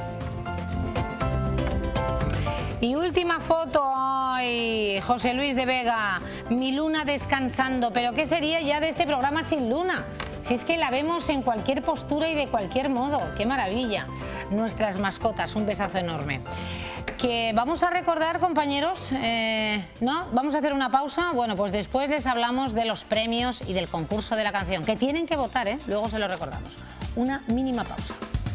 Y última foto, ay, José Luis de Vega, mi luna descansando. ¿Pero qué sería ya de este programa sin luna? Si es que la vemos en cualquier postura y de cualquier modo. ¡Qué maravilla! Nuestras mascotas, un besazo enorme. Que vamos a recordar, compañeros, ¿no? Vamos a hacer una pausa. Bueno, pues después les hablamos de los premios y del concurso de la canción, que tienen que votar, ¿eh? Luego se lo recordamos. Una mínima pausa.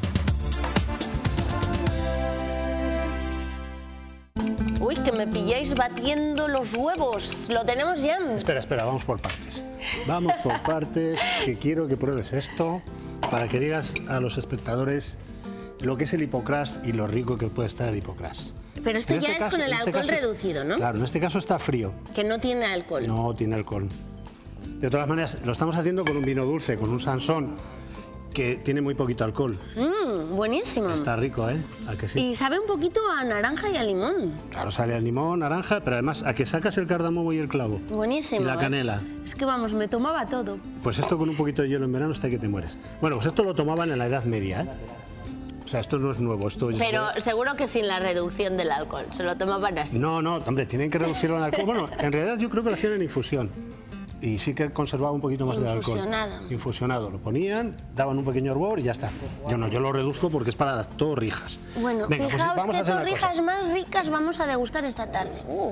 Uy, que me pilláis batiendo los huevos. ¿Lo tenemos ya? Espera, vamos por partes. Vamos por partes, que quiero que pruebes esto. para que digas a los espectadores lo que es el hipocrás y lo rico que puede estar el hipocrás. Pero esto ya es con el alcohol reducido, ¿no? Claro, en este caso está frío. Que no tiene alcohol. No tiene alcohol. De todas maneras, lo estamos haciendo con un vino dulce, con un Sansón, que tiene muy poquito alcohol. Buenísimo. Está rico, ¿eh? ¿A que sí? Y sabe un poquito a naranja y a limón. Claro, sale a limón, naranja, pero además a que sacas el cardamomo y el clavo. Buenísimo. Y la canela. Es que vamos, me tomaba todo. Pues esto con un poquito de hielo en verano hasta que te mueres. Bueno, pues esto lo tomaban en la Edad Media, ¿eh? O sea, esto no es nuevo. Pero seguro que sin la reducción del alcohol. Se lo tomaban así. No, hombre, tienen que reducirlo en alcohol. Bueno, en realidad yo creo que lo hacían en infusión. Y sí que conservaba un poquito más de alcohol. Infusionado. Lo ponían, daban un pequeño hervor y ya está. Yo lo reduzco porque es para las torrijas. Bueno, venga, fijaos pues vamos qué a hacer torrijas más ricas vamos a degustar esta tarde.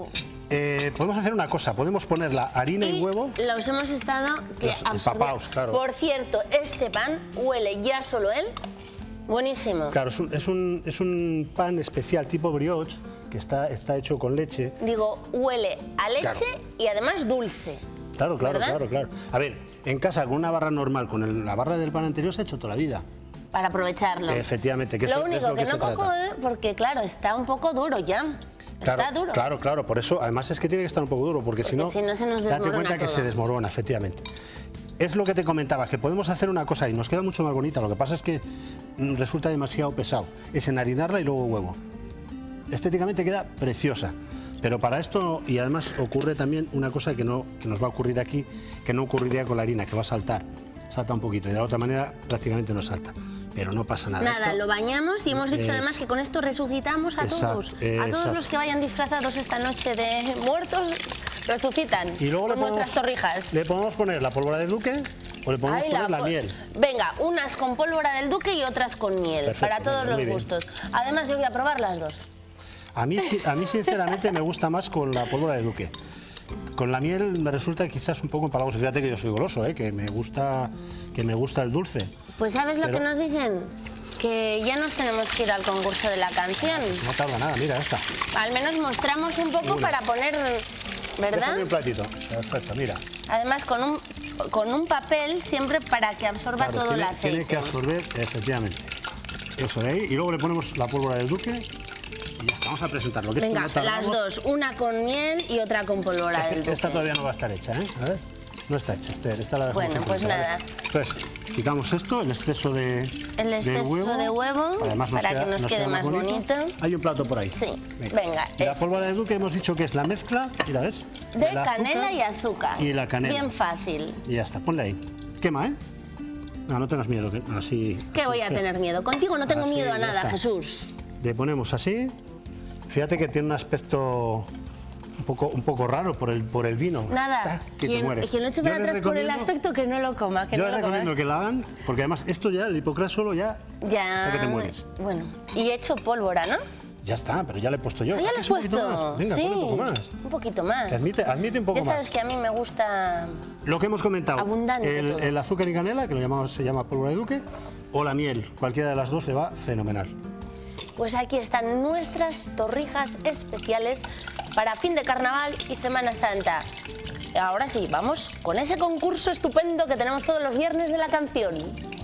Podemos hacer una cosa, podemos poner la harina y huevo. Los hemos estado empapados, claro. Por cierto, este pan huele ya solo él. Buenísimo. Claro, es un pan especial tipo brioche que está hecho con leche. Digo, huele a leche y además dulce. Claro. ¿Verdad? A ver, en casa con una barra normal, con la barra del pan anterior se ha hecho toda la vida. Para aprovecharlo. Efectivamente. Que lo único que no cojo, porque claro, está un poco duro ya. Está duro. Claro, por eso además es que tiene que estar un poco duro, porque si no se nos desmorona. Date cuenta que se desmorona, efectivamente. Es lo que te comentaba, que podemos hacer una cosa y nos queda mucho más bonita, lo que pasa es que resulta demasiado pesado, es enharinarla y luego huevo. Estéticamente queda preciosa, pero para esto, y además ocurre también una cosa que nos va a ocurrir aquí, que no ocurriría con la harina, que va a saltar, salta un poquito y de la otra manera prácticamente no salta. Pero no pasa nada. Nada, lo bañamos y hemos dicho además que con esto resucitamos a todos. A todos los que vayan disfrazados esta noche de muertos, resucitan y luego con nuestras torrijas. Le podemos poner la pólvora de duque o le podemos poner la miel. Venga, unas con pólvora del duque y otras con miel. Perfecto, para todos los gustos. Además yo voy a probar las dos. A mí sinceramente me gusta más con la pólvora de duque. Con la miel me resulta quizás un poco empalagoso. Fíjate que yo soy goloso, que me gusta el dulce. Pues ¿sabes lo que nos dicen? Que ya nos tenemos que ir al concurso de la canción. No tarda nada, mira esta. Al menos mostramos un poco para poner, ¿verdad? Déjame un platito, perfecto, mira. Además con un papel siempre para que absorba todo el aceite. Tiene que absorber, efectivamente. Eso de ahí, y luego le ponemos la pólvora del duque. Y ya está, vamos a presentarlo. Venga, las dos, una con miel y otra con pólvora del duque. Esta todavía no va a estar hecha, ¿eh? A ver. No está hecha, esta la dejamos. Bueno, pues nada. Entonces, quitamos esto, el exceso de huevo para que nos quede más bonito. Hay un plato por ahí. Sí, venga. Y la pólvora de duque hemos dicho que es la mezcla, mira, ¿ves? De canela y azúcar. Y la canela. Bien fácil. Y ya está, ponle ahí. Quema, ¿eh? No tengas miedo, así... ¿Qué voy a tener miedo? Contigo no tengo miedo a nada, Jesús. Le ponemos así. Fíjate que tiene un aspecto un poco raro por el vino. Nada, quien lo eche para atrás por el aspecto, que no lo coma. Yo les recomiendo que lo hagan, porque además esto ya, el hipocrás solo ya hasta que te mueres. Bueno, y he hecho pólvora, ¿no? Ya está, pero ya le he puesto yo. ¿Ya le he puesto? Venga, sí, ponle un poco más. Un poquito más. Que admite un poco más. Ya sabes que a mí me gusta... Lo que hemos comentado, abundante el azúcar y canela, que se llama pólvora de duque, o la miel, cualquiera de las dos le va fenomenal. Pues aquí están nuestras torrijas especiales para fin de carnaval y Semana Santa. Ahora sí, vamos con ese concurso estupendo que tenemos todos los viernes de la canción.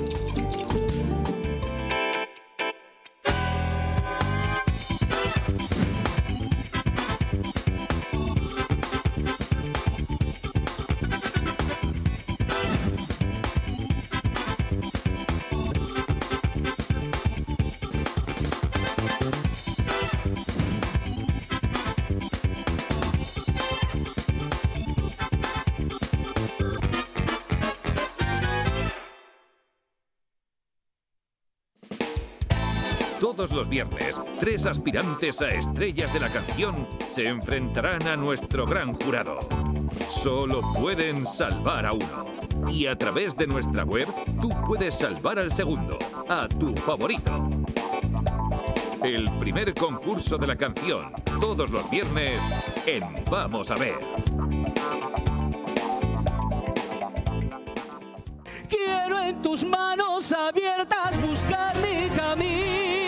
Todos los viernes, 3 aspirantes a estrellas de la canción se enfrentarán a nuestro gran jurado. Solo pueden salvar a uno. Y a través de nuestra web, tú puedes salvar al segundo, a tu favorito. El primer concurso de la canción, todos los viernes, en Vamos a ver. Quiero en tus manos abiertas buscar mi camino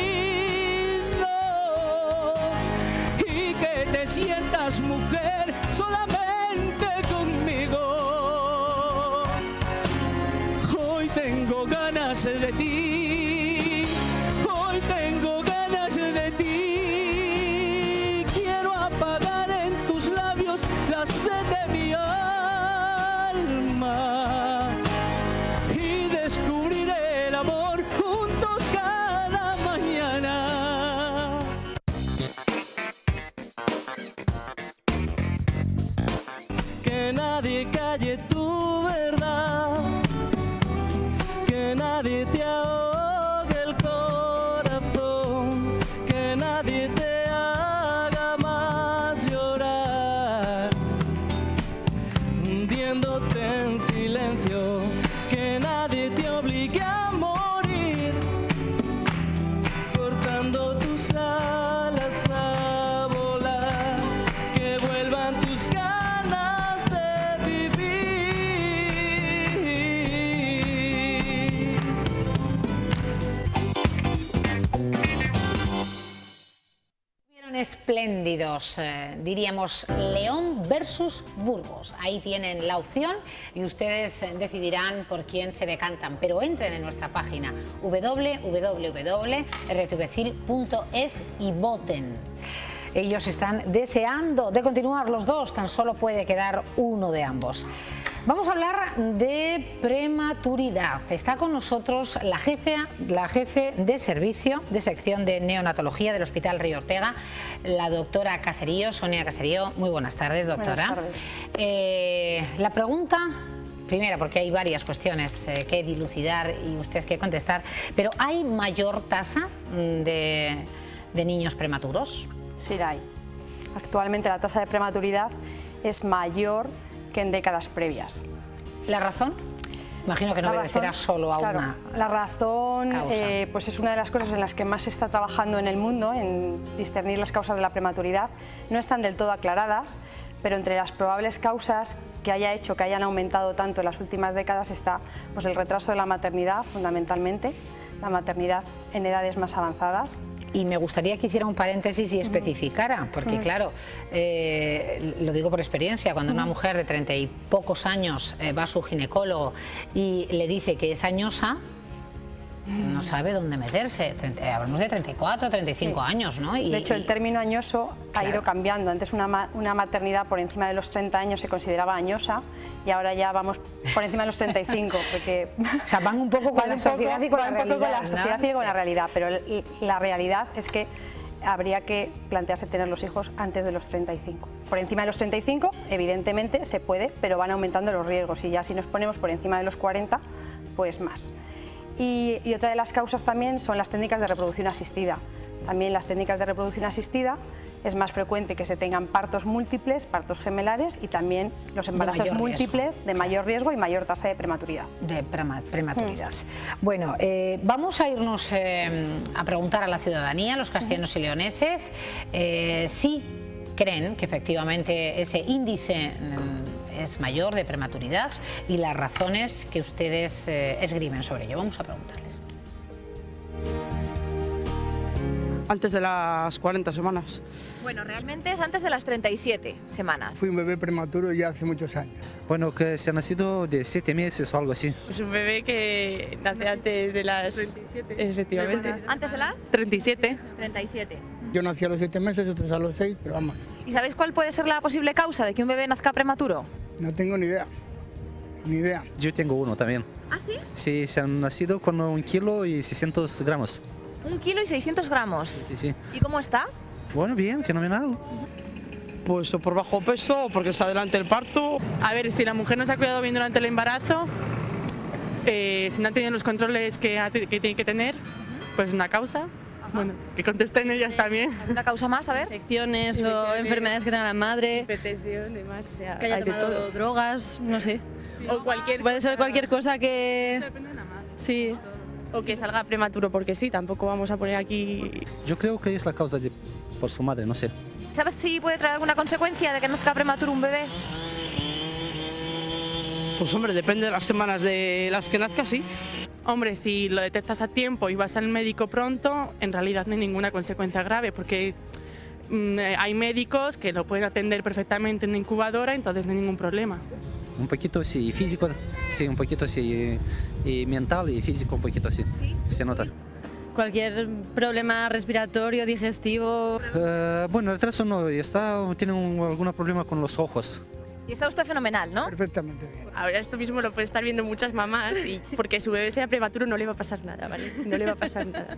y que te sientas mujer solamente conmigo. Hoy tengo ganas ganas de ti, hoy tengo ganas de ti. Quiero apagar en tus labios la sed de mi alma y descubrir el amor juntos cada mañana. Que nadie calle tu verdad, que nadie te ahogue el corazón, que nadie te haga más llorar, hundiéndote en silencio, que nadie te obligue a morir, cortando tus alas a volar, que vuelvan tus ganas de vivir. Fueron espléndidos, diríamos León versus Burgos. Ahí tienen la opción y ustedes decidirán por quién se decantan. Pero entren en nuestra página www.rtvcil.es y voten. Ellos están deseando de continuar los dos, tan solo puede quedar uno de ambos. Vamos a hablar de prematuridad. Está con nosotros la jefe de servicio de sección de neonatología del Hospital Río Ortega, la doctora Caserío, Sonia Caserío. Muy buenas tardes, doctora. Buenas tardes. La pregunta, primera, porque hay varias cuestiones que dilucidar y usted que contestar, pero ¿hay mayor tasa de niños prematuros? Sí, la hay. Actualmente la tasa de prematuridad es mayor que en décadas previas. ¿La razón? Imagino que no obedecerá solo a una. La razón causa. pues es una de las cosas en las que más se está trabajando en el mundo, en discernir las causas de la prematuridad. No están del todo aclaradas, pero entre las probables causas que haya hecho que hayan aumentado tanto en las últimas décadas está pues, el retraso de la maternidad, fundamentalmente, la maternidad en edades más avanzadas. Y me gustaría que hiciera un paréntesis y especificara, porque claro, lo digo por experiencia, cuando una mujer de 30 y pocos años va a su ginecólogo y le dice que es añosa, no sabe dónde meterse. Hablamos de 34, 35 años, ¿no? De hecho, el término añoso ha ido cambiando. Antes una maternidad por encima de los 30 años se consideraba añosa y ahora ya vamos por encima de los 35. Porque o sea, van un poco con la sociedad y con la realidad. Un poco con la sociedad y con la realidad, pero la realidad es que habría que plantearse tener los hijos antes de los 35. Por encima de los 35, evidentemente, se puede, pero van aumentando los riesgos y ya si nos ponemos por encima de los 40, pues más. Y otra de las causas también son las técnicas de reproducción asistida. También las técnicas de reproducción asistida es más frecuente que se tengan partos múltiples, partos gemelares y también los embarazos múltiples de mayor riesgo y mayor tasa de prematuridad. Bueno, vamos a irnos a preguntar a la ciudadanía, los castellanos y leoneses, si creen que efectivamente ese índice es mayor de prematuridad y las razones que ustedes esgrimen sobre ello. Vamos a preguntarles. Antes de las 40 semanas. Bueno, realmente es antes de las 37 semanas. Fui un bebé prematuro ya hace muchos años. Bueno, que se ha nacido de 7 meses o algo así. Es un bebé que nace antes de las... 37. Efectivamente. ¿Antes de las? 37. 37. Yo nací a los 7 meses, otros a los 6, pero vamos. ¿Y sabéis cuál puede ser la posible causa de que un bebé nazca prematuro? No tengo ni idea. Ni idea. Yo tengo uno también. ¿Ah, sí? Sí, se han nacido con 1 kilo y 600 gramos. 1 kilo y 600 gramos. Sí, sí. ¿Y cómo está? Bueno, bien, fenomenal. Pues o por bajo peso o porque está delante del parto. A ver, si la mujer no se ha cuidado bien durante el embarazo, si no han tenido los controles que tiene que tener, pues es una causa. Bueno, que contesten ellas también. ¿Una causa más, a ver? Infecciones o enfermedades que tenga la madre. Hipertensión, demás, o sea, que haya tomado drogas, no sé. O puede ser cualquier cosa que... Depende de la madre. Sí. O que salga prematuro, porque sí, tampoco vamos a poner aquí... Yo creo que es la causa por su madre, no sé. ¿Sabes si puede traer alguna consecuencia de que nazca prematuro un bebé? Pues hombre, depende de las semanas de las que nazca, sí. Hombre, si lo detectas a tiempo y vas al médico pronto, en realidad no hay ninguna consecuencia grave, porque hay médicos que lo pueden atender perfectamente en la incubadora, entonces no hay ningún problema. un poquito sí, y físico, sí, un poquito sí, y mental y físico un poquito sí, se nota. Cualquier problema respiratorio, digestivo. Bueno, el retraso no, tiene algún problema con los ojos. Y está usted fenomenal, ¿no? Perfectamente bien. Ahora esto mismo lo puede estar viendo muchas mamás y porque su bebé sea prematuro no le va a pasar nada, ¿vale? No le va a pasar nada.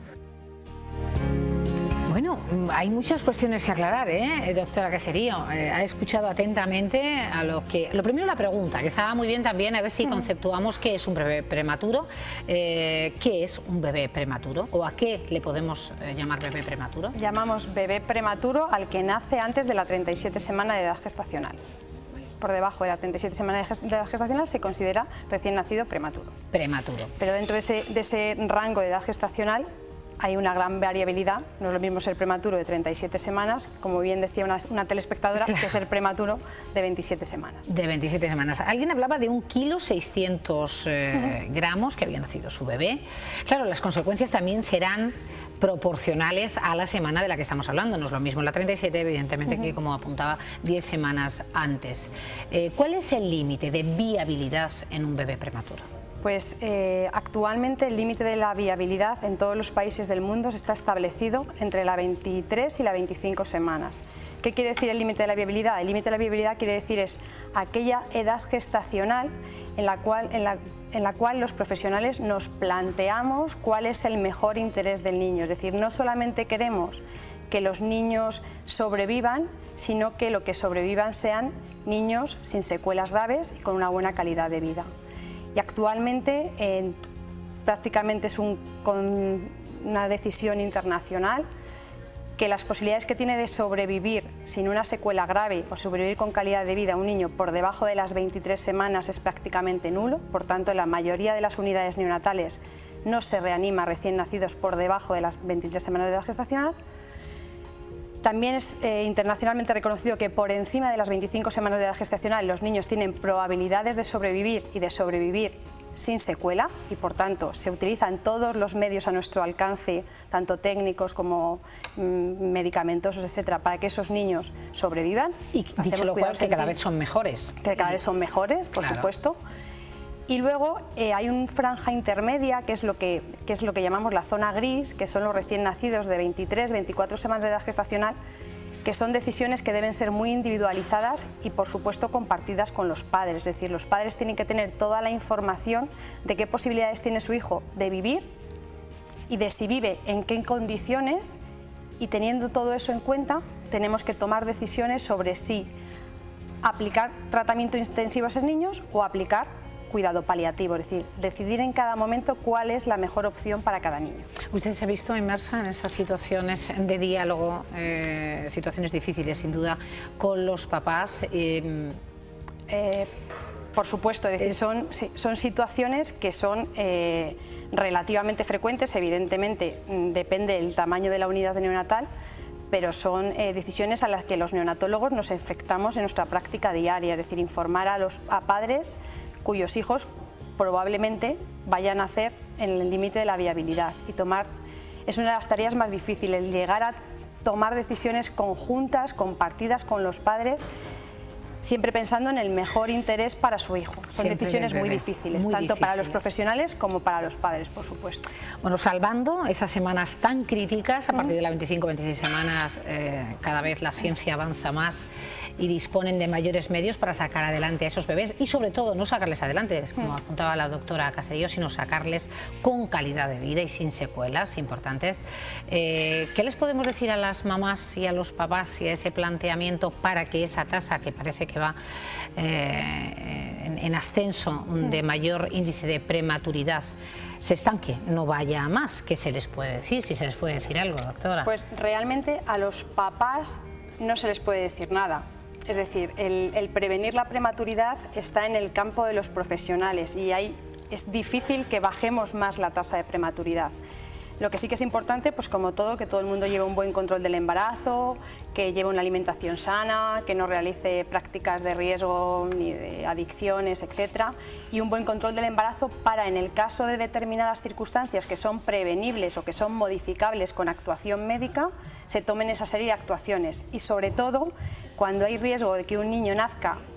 Bueno, hay muchas cuestiones que aclarar, doctora Caserío. Ha escuchado atentamente a lo que... Lo primero, la pregunta, que estaba muy bien también, a ver si conceptuamos qué es un bebé prematuro. ¿Qué es un bebé prematuro? ¿O a qué le podemos llamar bebé prematuro? Llamamos bebé prematuro al que nace antes de la 37 semana de edad gestacional. Por debajo de la 37 semana de edad gestacional se considera recién nacido prematuro. Prematuro. Pero dentro de ese rango de edad gestacional hay una gran variabilidad. No es lo mismo ser prematuro de 37 semanas, como bien decía una telespectadora, que ser prematuro de 27 semanas. De 27 semanas. Alguien hablaba de 1,6 kg que había nacido su bebé. Claro, las consecuencias también serán proporcionales a la semana de la que estamos hablando. No es lo mismo la 37, evidentemente, que como apuntaba 10 semanas antes. ¿Cuál es el límite de viabilidad en un bebé prematuro? Pues actualmente el límite de la viabilidad en todos los países del mundo está establecido entre la 23 y la 25 semanas. ¿Qué quiere decir el límite de la viabilidad? El límite de la viabilidad quiere decir es aquella edad gestacional en la cual los profesionales nos planteamos cuál es el mejor interés del niño. Es decir, no solamente queremos que los niños sobrevivan, sino que lo que sobrevivan sean niños sin secuelas graves y con una buena calidad de vida. Y actualmente prácticamente es una decisión internacional que las posibilidades que tiene de sobrevivir sin una secuela grave o sobrevivir con calidad de vida un niño por debajo de las 23 semanas es prácticamente nulo. Por tanto, en la mayoría de las unidades neonatales no se reanima recién nacidos por debajo de las 23 semanas de edad gestacional. También es internacionalmente reconocido que por encima de las 25 semanas de edad gestacional los niños tienen probabilidades de sobrevivir y de sobrevivir sin secuela y por tanto se utilizan todos los medios a nuestro alcance, tanto técnicos como medicamentosos, etcétera, para que esos niños sobrevivan. Y dicho lo cual, que cada vez son mejores. Que cada vez son mejores, por supuesto. Y luego hay una franja intermedia, que es lo que llamamos la zona gris, que son los recién nacidos de 23, 24 semanas de edad gestacional, que son decisiones que deben ser muy individualizadas y, por supuesto, compartidas con los padres. Es decir, los padres tienen que tener toda la información de qué posibilidades tiene su hijo de vivir y de si vive en qué condiciones, y teniendo todo eso en cuenta, tenemos que tomar decisiones sobre si aplicar tratamiento intensivo a esos niños o aplicar cuidado paliativo, es decir, decidir en cada momento cuál es la mejor opción para cada niño. ¿Usted se ha visto inmersa en esas situaciones de diálogo, situaciones difíciles sin duda, con los papás? Por supuesto, es decir, son situaciones que son relativamente frecuentes, evidentemente depende del tamaño de la unidad neonatal, pero son decisiones a las que los neonatólogos nos enfrentamos en nuestra práctica diaria, es decir, informar a padres cuyos hijos probablemente vayan a nacer en el límite de la viabilidad y es una de las tareas más difíciles, llegar a tomar decisiones conjuntas, compartidas con los padres, siempre pensando en el mejor interés para su hijo. Son decisiones muy difíciles, tanto para los profesionales como para los padres, por supuesto. Bueno, salvando esas semanas tan críticas, a partir de las 25-26 semanas, cada vez la ciencia avanza más y disponen de mayores medios para sacar adelante a esos bebés y sobre todo no sacarles adelante, como apuntaba la doctora Caserío, sino sacarles con calidad de vida y sin secuelas importantes. ¿Qué les podemos decir a las mamás y a los papás y a ese planteamiento para que esa tasa que parece que va en ascenso de mayor índice de prematuridad se estanque, no vaya a más? ¿Qué se les puede decir? Si se les puede decir algo, doctora. Pues realmente a los papás no se les puede decir nada. Es decir, el prevenir la prematuridad está en el campo de los profesionales y ahí es difícil que bajemos más la tasa de prematuridad. Lo que sí que es importante, pues como todo, que todo el mundo lleve un buen control del embarazo, que lleve una alimentación sana, que no realice prácticas de riesgo ni de adicciones, etcétera, y un buen control del embarazo para, en el caso de determinadas circunstancias que son prevenibles o que son modificables con actuación médica, se tomen esa serie de actuaciones. Y sobre todo, cuando hay riesgo de que un niño nazca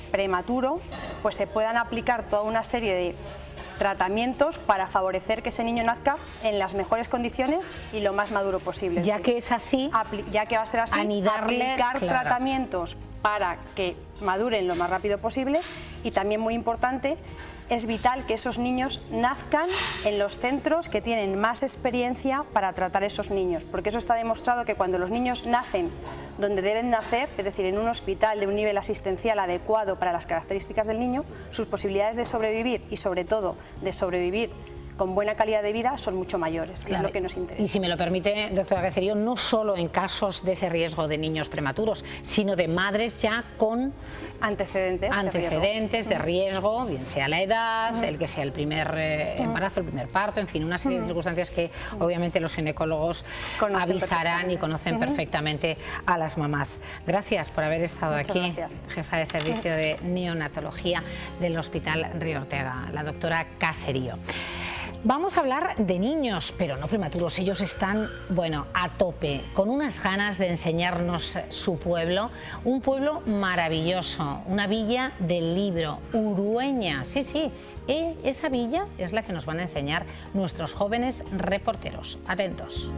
prematuro, pues se puedan aplicar toda una serie de tratamientos para favorecer que ese niño nazca en las mejores condiciones y lo más maduro posible. Ya que es así, ya que va a ser así, aplicar tratamientos para que maduren lo más rápido posible, y también muy importante, es vital que esos niños nazcan en los centros que tienen más experiencia para tratar a esos niños, porque eso está demostrado que cuando los niños nacen donde deben nacer, es decir, en un hospital de un nivel asistencial adecuado para las características del niño, sus posibilidades de sobrevivir y sobre todo de sobrevivir con buena calidad de vida son mucho mayores, que es lo que nos interesa. Y si me lo permite, doctora Caserío, no solo en casos de ese riesgo de niños prematuros, sino de madres ya con antecedentes de riesgo, bien sea la edad, el que sea el primer embarazo, el primer parto, en fin, una serie de circunstancias que obviamente los ginecólogos avisarán y conocen perfectamente a las mamás. Gracias por haber estado aquí, jefa de servicio de neonatología del Hospital Río Ortega, la doctora Caserío. Vamos a hablar de niños, pero no prematuros. Ellos están, bueno, a tope, con unas ganas de enseñarnos su pueblo, un pueblo maravilloso, una villa del libro, Urueña. Sí, sí, esa villa es la que nos van a enseñar nuestros jóvenes reporteros. Atentos.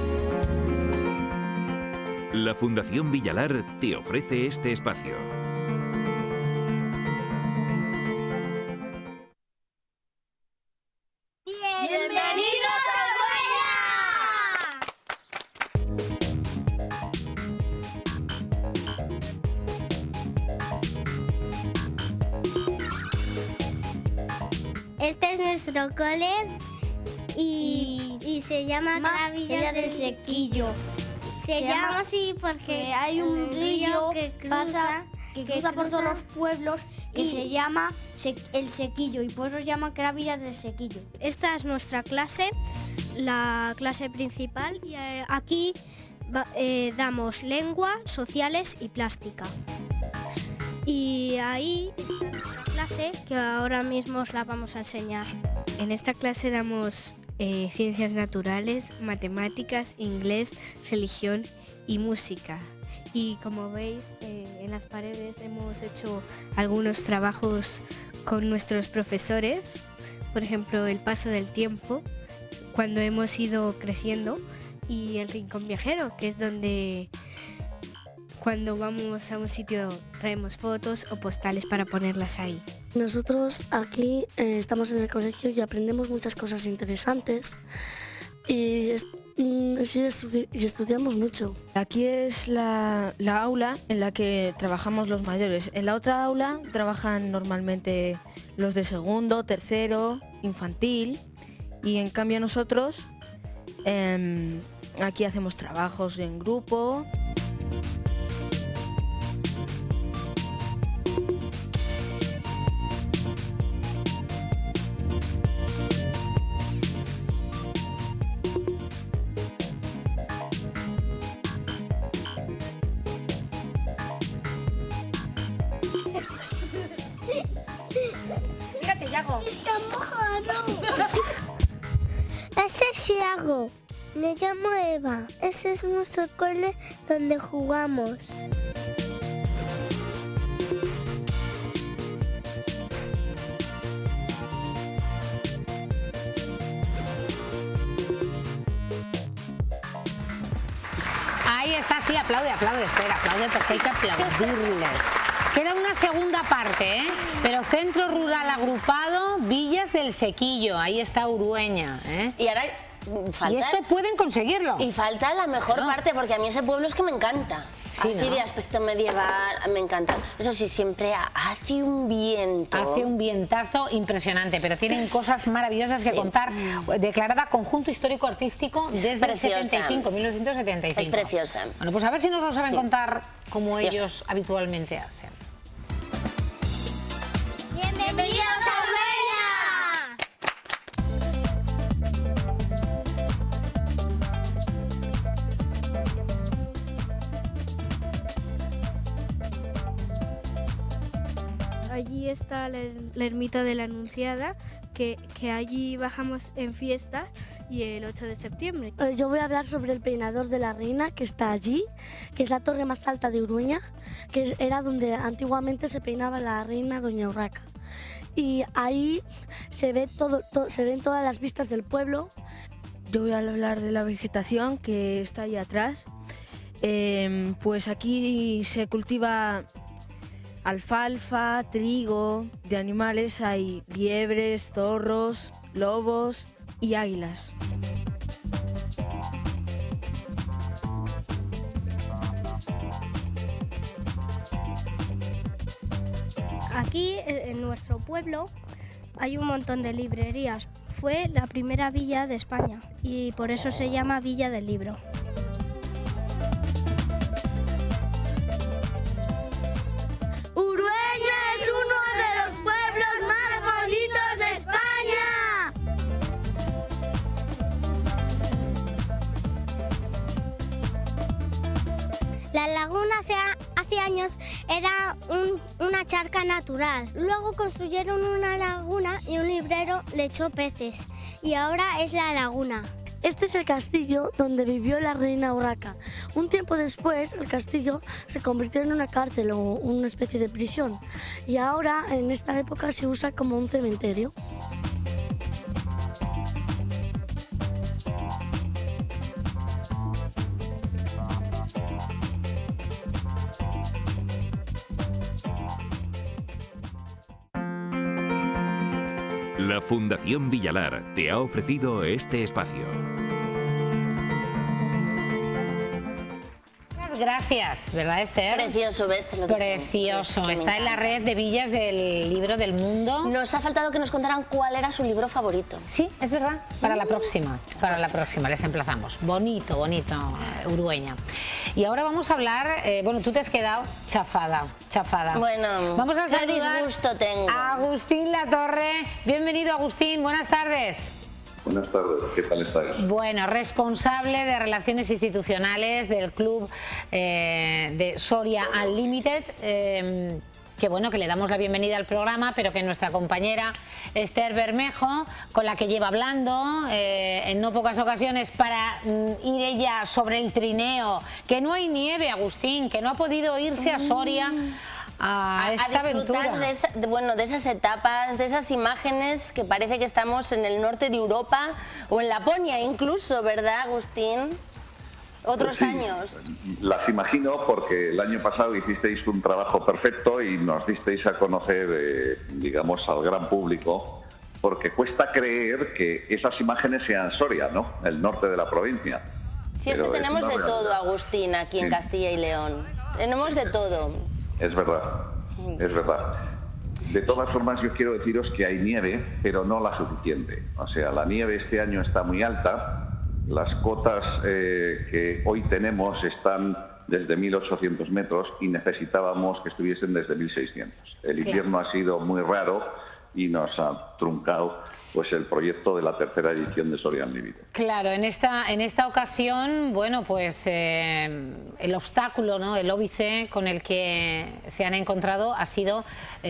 La Fundación Villalar te ofrece este espacio. Este es nuestro cole y se llama la Villa del Sequillo. Se llama así porque hay un río que cruza por todos los pueblos que se llama el Sequillo y por eso se llama la Villa del Sequillo. Esta es nuestra clase, la clase principal, y aquí damos lengua, sociales y plástica. Y ahí está nuestra clase que ahora mismo os la vamos a enseñar. En esta clase damos ciencias naturales, matemáticas, inglés, religión y música. Y como veis, en las paredes hemos hecho algunos trabajos con nuestros profesores, por ejemplo, el paso del tiempo, cuando hemos ido creciendo, y el rincón viajero, que es donde cuando vamos a un sitio traemos fotos o postales para ponerlas ahí. Nosotros aquí estamos en el colegio y aprendemos muchas cosas interesantes y estudiamos mucho. Aquí es la aula en la que trabajamos los mayores. En la otra aula trabajan normalmente los de segundo, tercero, infantil, y en cambio nosotros aquí hacemos trabajos en grupo. Fíjate, Yago. Está mojado. Ese es Yago. Me llamo Eva. Ese es nuestro cole donde jugamos. Ahí está, sí, aplaude, Esther, aplaude porque hay que aplaudirles. Queda una segunda parte, ¿eh? Pero Centro Rural Agrupado, Villas del Sequillo, ahí está Urueña, ¿eh? Y ahora falta... Y esto pueden conseguirlo. Y falta la mejor parte, porque a mí ese pueblo es que me encanta. Sí, así, ¿no? De aspecto medieval, me encanta. Eso sí, siempre hace un viento. Hace un vientazo impresionante, pero tienen cosas maravillosas que contar. Declarada Conjunto Histórico Artístico desde el 75, 1975. Es preciosa. Bueno, pues a ver si nos lo saben contar como ellos habitualmente hacen. ¡Bienvenidos a Allí está la ermita de la Anunciada, que allí bajamos en fiesta y el 8 de septiembre. Yo voy a hablar sobre el peinador de la reina que está allí, que es la torre más alta de Urueña, que era donde antiguamente se peinaba la reina Doña Urraca. Y ahí se ven todas las vistas del pueblo. Yo voy a hablar de la vegetación que está ahí atrás. Pues aquí se cultiva alfalfa, trigo, de animales hay liebres, zorros, lobos y águilas. Aquí en nuestro pueblo hay un montón de librerías. Fue la primera villa de España y por eso se llama Villa del Libro. ¡Urueña es uno de los pueblos más bonitos de España! La laguna hace años era una charca natural. Luego construyeron una laguna y un librero le echó peces. Y ahora es la laguna. Este es el castillo donde vivió la reina Urraca. Un tiempo después, el castillo se convirtió en una cárcel o una especie de prisión. Y ahora, en esta época, se usa como un cementerio. La Fundación Villalar te ha ofrecido este espacio. Gracias, ¿verdad, Esther? Precioso, ¿ves? Te lo digo. Precioso. Sí, Está en la red de villas del libro del mundo. Nos ha faltado que nos contaran cuál era su libro favorito. Sí, es verdad. Para la próxima. Para la próxima, les emplazamos. Bonito, bonito, Urueña. Y ahora vamos a hablar, bueno, tú te has quedado chafada. Bueno, vamos a qué saludar disgusto tengo. a Agustín Latorre. Bienvenido, Agustín. Buenas tardes. Buenas tardes, ¿qué tal estáis? Bueno, responsable de Relaciones Institucionales del Club de Soria Unlimited, que bueno, que le damos la bienvenida al programa, pero que nuestra compañera Esther Bermejo, con la que lleva hablando en no pocas ocasiones para ir ella sobre el trineo, que no hay nieve, Agustín, que no ha podido irse a Soria a disfrutar de esas etapas, de esas imágenes que parece que estamos en el norte de Europa o en Laponia incluso, ¿verdad, Agustín? Otros años. Las imagino porque el año pasado hicisteis un trabajo perfecto y nos disteis a conocer, digamos, al gran público, porque cuesta creer que esas imágenes sean Soria, ¿no? El norte de la provincia. Sí, es que tenemos de todo, Agustín, aquí en Castilla y León. Tenemos de todo. Es verdad, es verdad. De todas formas, yo quiero deciros que hay nieve, pero no la suficiente. O sea, la nieve este año está muy alta. Las cotas que hoy tenemos están desde 1.800 metros y necesitábamos que estuviesen desde 1.600. El invierno ha sido muy raro y nos ha truncado pues el proyecto de la tercera edición de Soria Unlimited. Claro, en esta ocasión, bueno, pues el obstáculo, ¿no? El óbice con el que se han encontrado ha sido,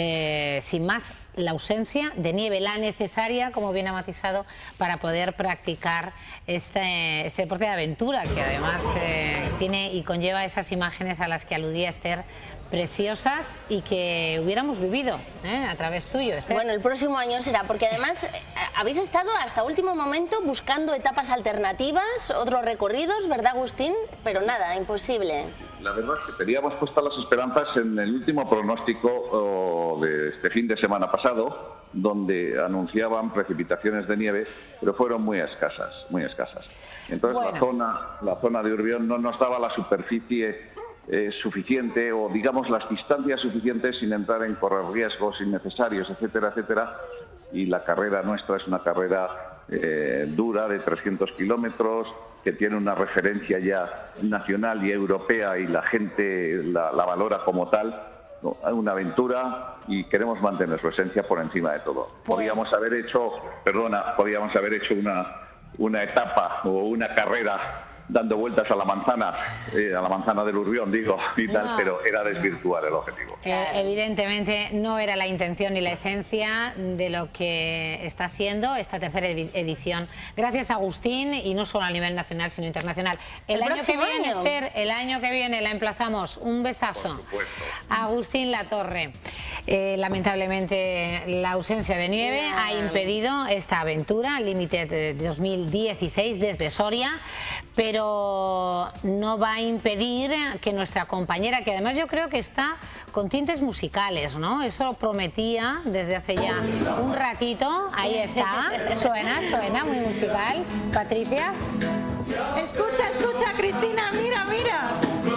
sin más, la ausencia de nieve, la necesaria, como bien ha matizado, para poder practicar este deporte de aventura, que además tiene y conlleva esas imágenes a las que aludía Esther, preciosas y que hubiéramos vivido a través tuyo, Esther. Bueno, el próximo año será, porque además habéis estado hasta último momento buscando etapas alternativas, otros recorridos, ¿verdad, Agustín? Pero nada, imposible. La verdad es que teníamos puestas las esperanzas en el último pronóstico de este fin de semana pasado, donde anunciaban precipitaciones de nieve, pero fueron muy escasas, muy escasas. Entonces la zona de Urbión no nos daba la superficie suficiente, o digamos las distancias suficientes, sin entrar en correr riesgos innecesarios, etcétera, etcétera. Y la carrera nuestra es una carrera dura de 300 kilómetros, que tiene una referencia ya nacional y europea, y la gente la valora como tal, ¿no? Una aventura, y queremos mantener su esencia por encima de todo. Podíamos haber hecho una etapa o una carrera dando vueltas a la manzana del Urbión, digo, y tal, No. pero era desvirtuar el objetivo. Evidentemente no era la intención ni la esencia de lo que está siendo esta tercera edición. Gracias, Agustín, y no solo a nivel nacional, sino internacional. El año que viene, Esther, el año que viene la emplazamos. Un besazo. Agustín Latorre. Lamentablemente la ausencia de nieve ha impedido esta aventura Limited 2016 desde Soria, pero no va a impedir que nuestra compañera, que además yo creo que está con tintes musicales, ¿no? Eso lo prometía desde hace ya un ratito. Ahí está, suena muy musical. Patricia. Escucha, escucha, Cristina, mira, mira.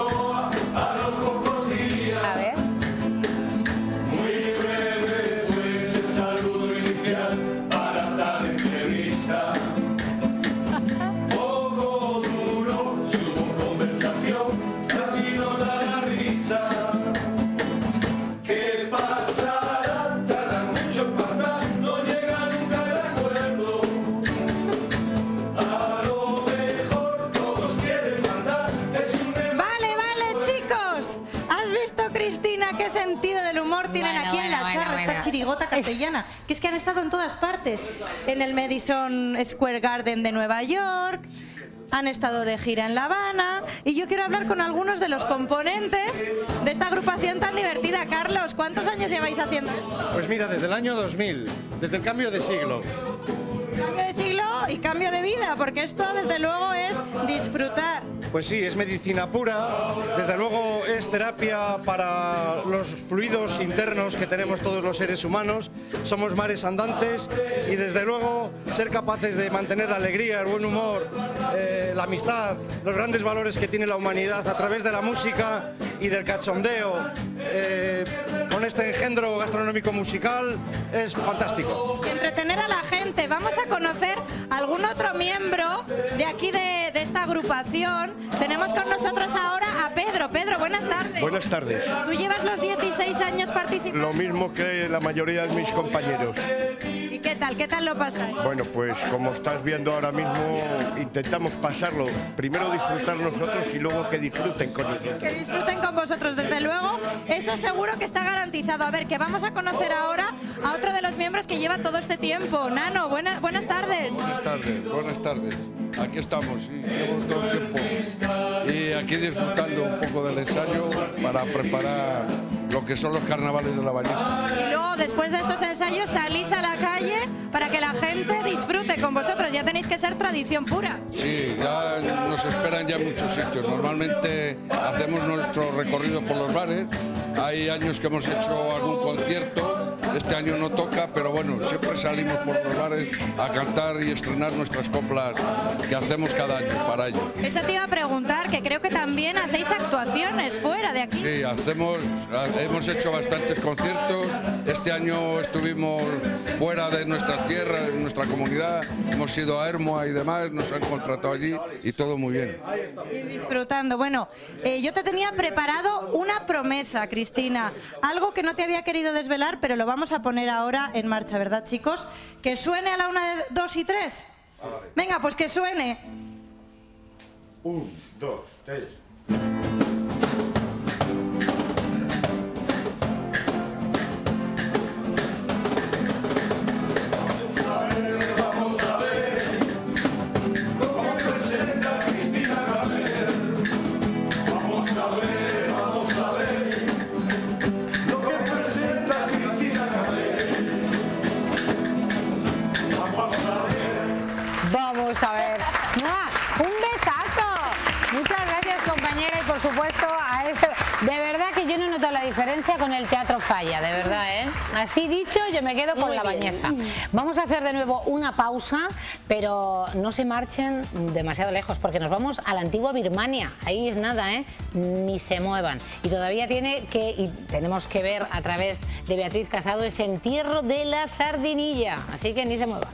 A ver. Muy breve fue ese saludo inicial para tal entrevista. Poco duro su conversación, casi nos da la risa. ¿Qué pasará? Tardan mucho en pasar, no llega nunca el acuerdo. A lo mejor todos quieren mandar, es un... Vale, vale, chicos. ¿Has visto, Cristina, qué sentido del humor tienen aquí en la charra, esta chirigota castellana? Que es que han estado en todas partes. En el Madison Square Garden de Nueva York, han estado de gira en La Habana, y yo quiero hablar con algunos de los componentes de esta agrupación tan divertida. Carlos, ¿cuántos años lleváis haciendo esto? Pues mira, desde el año 2000, desde el cambio de siglo. Cambio de siglo y cambio de vida, porque esto desde luego es disfrutar. Pues sí, es medicina pura, desde luego es terapia para los fluidos internos que tenemos todos los seres humanos, somos mares andantes y desde luego ser capaces de mantener la alegría, el buen humor, la amistad, los grandes valores que tiene la humanidad a través de la música y del cachondeo, con este engendro gastronómico musical es fantástico. Entretener a la gente. Vamos a conocer algún otro miembro de aquí de esta agrupación. Tenemos con nosotros ahora a Pedro. Pedro, buenas tardes. Buenas tardes. Tú llevas los 16 años participando. Lo mismo que la mayoría de mis compañeros. ¿Y qué tal? ¿Qué tal lo pasáis? Bueno, pues como estás viendo ahora mismo, intentamos pasarlo. Primero disfrutar nosotros y luego que disfruten con nosotros. Que disfruten con vosotros, desde luego. Eso seguro que está garantizado. A ver, que vamos a conocer ahora a otro de los miembros que lleva todo este tiempo. Nano, buenas tardes. Buenas tardes, buenas tardes. Aquí estamos, y llevamos todo el tiempo. Y aquí disfrutando un poco del ensayo para preparar lo que son los carnavales de La Bañeza. Y luego, después de estos ensayos, salís a la calle para que la gente disfrute con vosotros. Ya tenéis que ser tradición pura. Sí, ya nos esperan ya muchos sitios. Normalmente hacemos nuestro recorrido por los bares. Hay años que hemos hecho algún concierto. Este año no toca, pero bueno, siempre salimos por los bares a cantar y estrenar nuestras coplas que hacemos cada año para ello. Eso te iba a preguntar, que creo que también hacéis actuaciones fuera de aquí. Sí, hemos hecho bastantes conciertos. Este año estuvimos fuera de nuestra tierra, de nuestra comunidad. Hemos ido a Hermoa y demás, nos han contratado allí y todo muy bien. Y disfrutando. Bueno, yo te tenía preparado una promesa, Cristina. Algo que no te había querido desvelar, pero lo vamos a poner ahora en marcha, ¿verdad, chicos? Que suene a la 1, 2 y 3. Venga, pues que suene. 1, 2, 3. Vamos a ver cómo presenta Cristina Gaber. Vamos a ver lo que presenta Cristina Gaber. Vamos a ver. ¡Mua! ¡Un besazo! Muchas gracias, compañera, y por supuesto a este... De verdad que yo no noto la diferencia con el Teatro Falla, de verdad, ¿eh? Así dicho, yo me quedo con La Bañeza. Vamos a hacer de nuevo una pausa, pero no se marchen demasiado lejos, porque nos vamos a la antigua Birmania. Ahí es nada, ¿eh? Ni se muevan. Y todavía tenemos que ver a través de Beatriz Casado ese entierro de la sardinilla. Así que ni se muevan.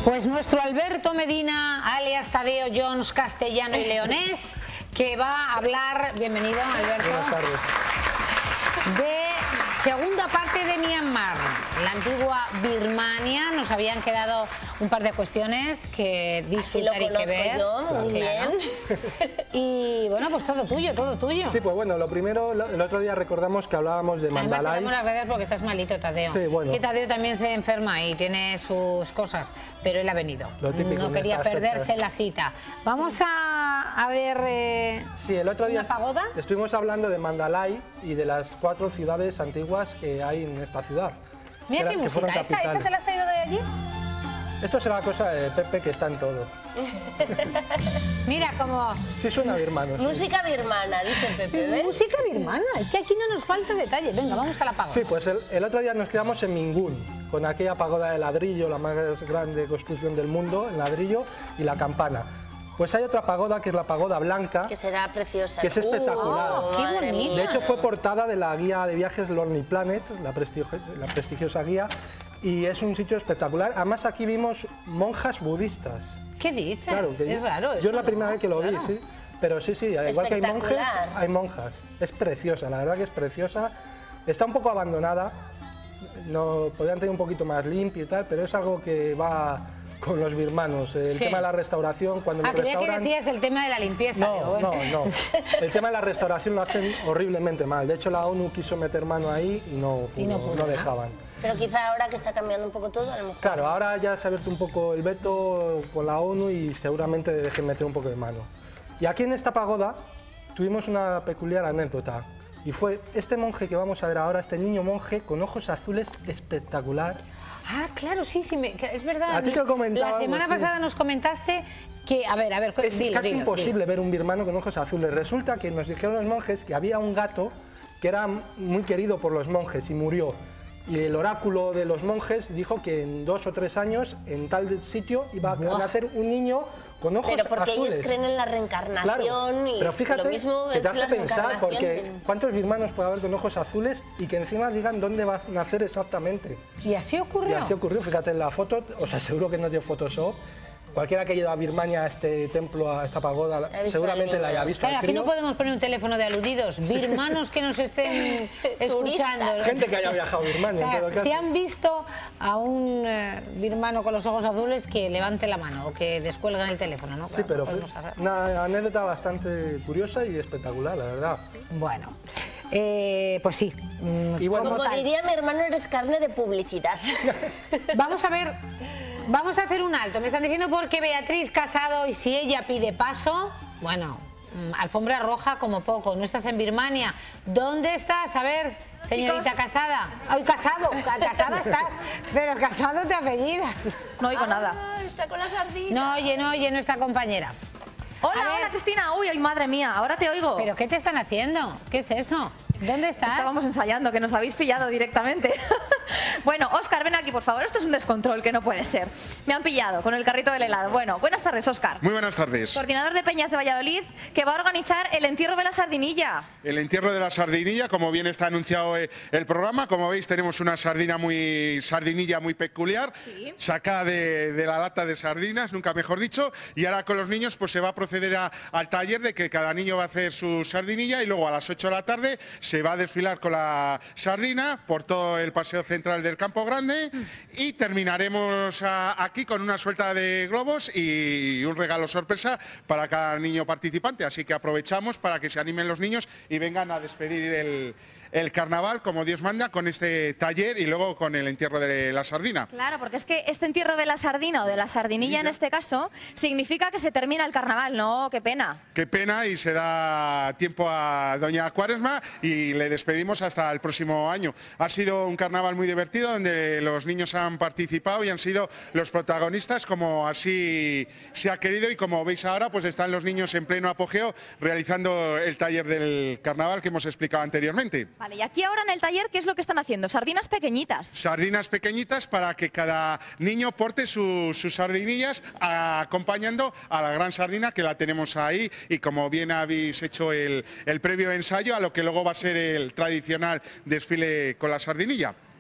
Pues nuestro Alberto Medina, alias Tadeo Jones, castellano y leonés, que va a hablar, bienvenido Alberto, buenas tardes, de segunda parte de Myanmar, la antigua Birmania. Nos habían quedado un par de cuestiones que disfrutar y que ver. Yo, muy bien. Y bueno, pues todo tuyo, todo tuyo. Sí, pues bueno, lo primero, el otro día recordamos que hablábamos de Mandalay. Además te damos las gracias porque estás malito, Tadeo. Sí, bueno. Que Tadeo también se enferma y tiene sus cosas, pero él ha venido. Lo típico no quería perderse la cita. Vamos a ver sí, el otro día una pagoda. Estuvimos hablando de Mandalay y de las 4 ciudades antiguas que hay en esta ciudad. Mira qué música, ¿esta te la has traído de allí? Esto será cosa de Pepe, que está en todo. Mira cómo... Sí suena birmano. Sí. Música birmana, dice Pepe, ¿ves? Música birmana, es que aquí no nos falta detalle. Venga, vamos a la pagoda. Sí, pues el otro día nos quedamos en Mingun, con aquella pagoda de ladrillo, la más grande construcción del mundo, en ladrillo, y la campana. Pues hay otra pagoda, que es la pagoda blanca. Que será preciosa. Que es espectacular. Madre mía. De hecho, fue portada de la guía de viajes Lonely Planet, la prestigiosa guía, y es un sitio espectacular. Además, aquí vimos monjas budistas. ¿Qué dices? Claro, que es raro. Yo es la primera vez que lo vi, sí. Pero sí, igual que hay monjes, hay monjas. Es preciosa, la verdad que es preciosa. Está un poco abandonada, podrían tener un poquito más limpio y tal, pero es algo que va con los birmanos. El tema de la restauración, cuando lo restauran... que decías el tema de la limpieza. No. El tema de la restauración lo hacen horriblemente mal. De hecho, la ONU quiso meter mano ahí y no dejaban. Pero quizá ahora que está cambiando un poco todo, a lo mejor... Claro, ahora ya se ha abierto un poco el veto con la ONU y seguramente dejen meter un poco de mano. Y aquí en esta pagoda tuvimos una peculiar anécdota. Y fue este monje que vamos a ver ahora, este niño monje con ojos azules espectacular. Ah, claro, sí, es verdad. A ti te comentaba, la semana pasada nos comentaste que, a ver, es casi imposible ver un birmano con ojos azules. Resulta que nos dijeron los monjes que había un gato que era muy querido por los monjes y murió. Y el oráculo de los monjes dijo que en 2 o 3 años en tal sitio iba a nacer un niño con ojos azules. Pero porque ellos creen en la reencarnación, claro, y pero fíjate, lo mismo que es te hace la pensar, porque ¿cuántos birmanos puede haber con ojos azules y que encima digan dónde va a nacer exactamente? Y así ocurrió. Y así ocurrió, fíjate en la foto, os aseguro que no es de Photoshop. Cualquiera que haya ido a Birmania, a este templo, a esta pagoda, seguramente la haya visto. Claro, aquí no podemos poner un teléfono de aludidos. Birmanos que nos estén escuchando. Gente que haya viajado a Birmania, en todo caso. Si han visto a un birmano con los ojos azules, que levante la mano o que descuelguen el teléfono, ¿no? Sí, pero una anécdota bastante curiosa y espectacular, la verdad. Bueno, pues sí. Y bueno, como diría mi hermano, eres carne de publicidad. Vamos a ver... Vamos a hacer un alto. Me están diciendo porque Beatriz Casado, y si ella pide paso, bueno, alfombra roja como poco. No estás en Birmania. ¿Dónde estás? A ver, señorita Chicos. Casada. Ay, Casado, Casada estás, pero Casado te apellidas. No oigo nada. Está con la sardina. No oye nuestra compañera. Hola, Cristina. Uy, madre mía, ahora te oigo. ¿Pero qué te están haciendo? ¿Qué es eso? ¿Dónde estás? Estábamos ensayando, que nos habéis pillado directamente. Bueno, Óscar, ven aquí, por favor. Esto es un descontrol, que no puede ser. Me han pillado con el carrito del helado. Bueno, buenas tardes, Óscar. Muy buenas tardes. Coordinador de Peñas de Valladolid, que va a organizar el entierro de la sardinilla. El entierro de la sardinilla, como bien está anunciado el programa. Como veis, tenemos una sardinilla muy peculiar, sacada de la lata de sardinas, nunca mejor dicho. Y ahora con los niños pues se va a proceder al taller de que cada niño va a hacer su sardinilla y luego a las 8 de la tarde se va a desfilar con la sardina por todo el paseo central del Campo Grande y terminaremos aquí con una suelta de globos y un regalo sorpresa para cada niño participante. Así que aprovechamos para que se animen los niños y vengan a despedir el carnaval, como Dios manda, con este taller y luego con el entierro de la sardina. Claro, porque es que este entierro de la sardina o de la sardinilla en este caso significa que se termina el carnaval, ¿no? ¡Qué pena! Qué pena, y se da tiempo a doña Cuaresma y le despedimos hasta el próximo año. Ha sido un carnaval muy divertido donde los niños han participado y han sido los protagonistas como así se ha querido, y como veis ahora pues están los niños en pleno apogeo realizando el taller del carnaval que hemos explicado anteriormente. Vale, y aquí ahora en el taller, ¿qué es lo que están haciendo? Sardinas pequeñitas. Sardinas pequeñitas para que cada niño porte sus sardinillas acompañando a la gran sardina que la tenemos ahí, y como bien habéis hecho el previo ensayo a lo que luego va a ser el tradicional desfile con la sardinilla.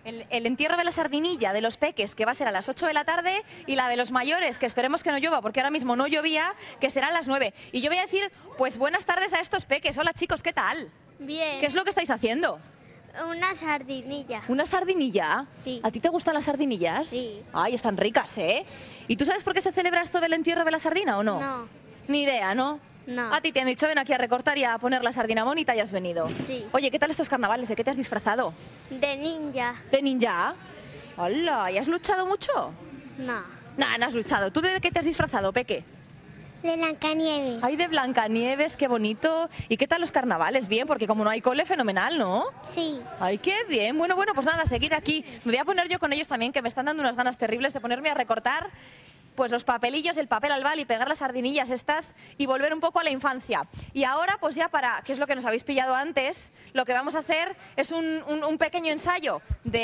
El entierro de la sardinilla de los peques, que va a ser a las 8 de la tarde, y la de los mayores, que esperemos que no llueva, porque ahora mismo no llovía, que será a las 9. Y yo voy a decir, pues buenas tardes a estos peques. Hola chicos, ¿qué tal? Bien. ¿Qué es lo que estáis haciendo? Una sardinilla. ¿Una sardinilla? Sí. ¿A ti te gustan las sardinillas? Sí. Ay, están ricas, ¿eh? ¿Y tú sabes por qué se celebra esto del entierro de la sardina o no? No. Ni idea, ¿no? No. A ti te han dicho, ven aquí a recortar y a poner la sardina bonita y has venido. Sí. Oye, ¿qué tal estos carnavales? ¿De qué te has disfrazado? De ninja. ¿De ninja? Hola, ¿y has luchado mucho? No. Nah, no has luchado. ¿Tú de qué te has disfrazado, Peque? De Blancanieves. Ay, de Blancanieves, qué bonito. ¿Y qué tal los carnavales? Bien, porque como no hay cole, fenomenal, ¿no? Sí. Ay, qué bien. Bueno, pues nada, seguir aquí. Me voy a poner yo con ellos también, que me están dando unas ganas terribles de ponerme a recortar pues los papelillos, el papel albal y pegar las sardinillas estas y volver un poco a la infancia. Y ahora, pues ya para, que es lo que nos habéis pillado antes, lo que vamos a hacer es un pequeño ensayo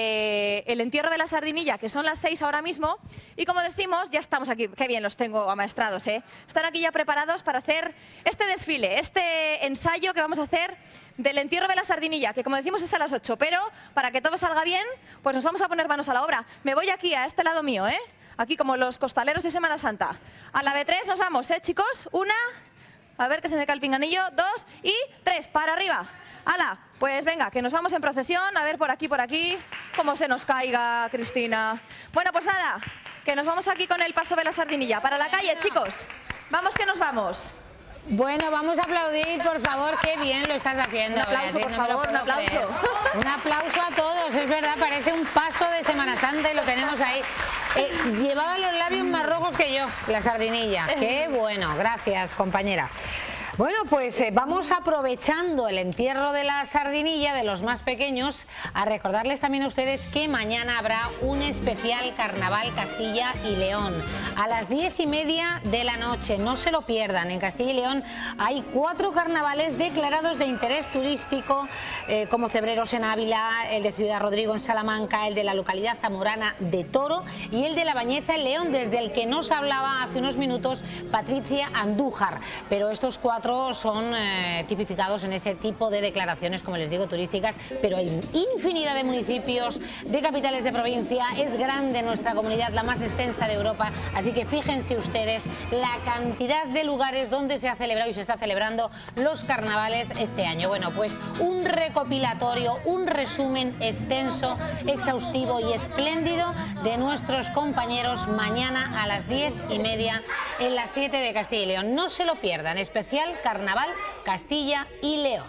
del entierro de la sardinilla, que son las 6 ahora mismo. Y como decimos, ya estamos aquí. Qué bien los tengo amaestrados, ¿eh? Están aquí ya preparados para hacer este desfile, este ensayo que vamos a hacer del entierro de la sardinilla, que como decimos es a las 8, pero para que todo salga bien, pues nos vamos a poner manos a la obra. Me voy aquí, a este lado mío, ¿eh? Aquí como los costaleros de Semana Santa. A la de 3 nos vamos, ¿eh, chicos? 1, a ver que se me cae el pinganillo, 2 y 3, para arriba. ¡Hala! Pues venga, que nos vamos en procesión, a ver por aquí, cómo se nos caiga, Cristina. Bueno, pues nada, que nos vamos aquí con el paso de la sardinilla. Para la calle, chicos. Vamos que nos vamos. Bueno, vamos a aplaudir, por favor, qué bien lo estás haciendo. Un aplauso, por favor, un aplauso. Un aplauso a todos, es verdad, parece un paso de Semana Santa y lo tenemos ahí. Llevaba los labios más rojos que yo, la sardinilla. Qué bueno, gracias, compañera. Bueno, pues vamos aprovechando el entierro de la sardinilla de los más pequeños a recordarles también a ustedes que mañana habrá un especial Carnaval Castilla y León a las 10:30 de la noche. No se lo pierdan. En Castilla y León hay 4 carnavales declarados de interés turístico, como Cebreros en Ávila, el de Ciudad Rodrigo en Salamanca, el de la localidad zamorana de Toro y el de La Bañeza en León, desde el que nos hablaba hace unos minutos Patricia Andújar. Pero estos 4 son tipificados en este tipo de declaraciones, como les digo, turísticas, pero hay infinidad de municipios, de capitales de provincia. Es grande nuestra comunidad, la más extensa de Europa, así que fíjense ustedes la cantidad de lugares donde se ha celebrado y se está celebrando los carnavales este año. Bueno, pues un recopilatorio, un resumen extenso, exhaustivo y espléndido de nuestros compañeros mañana a las 10:30 en las 7 de Castilla y León. No se lo pierdan, especial Carnaval Castilla y León.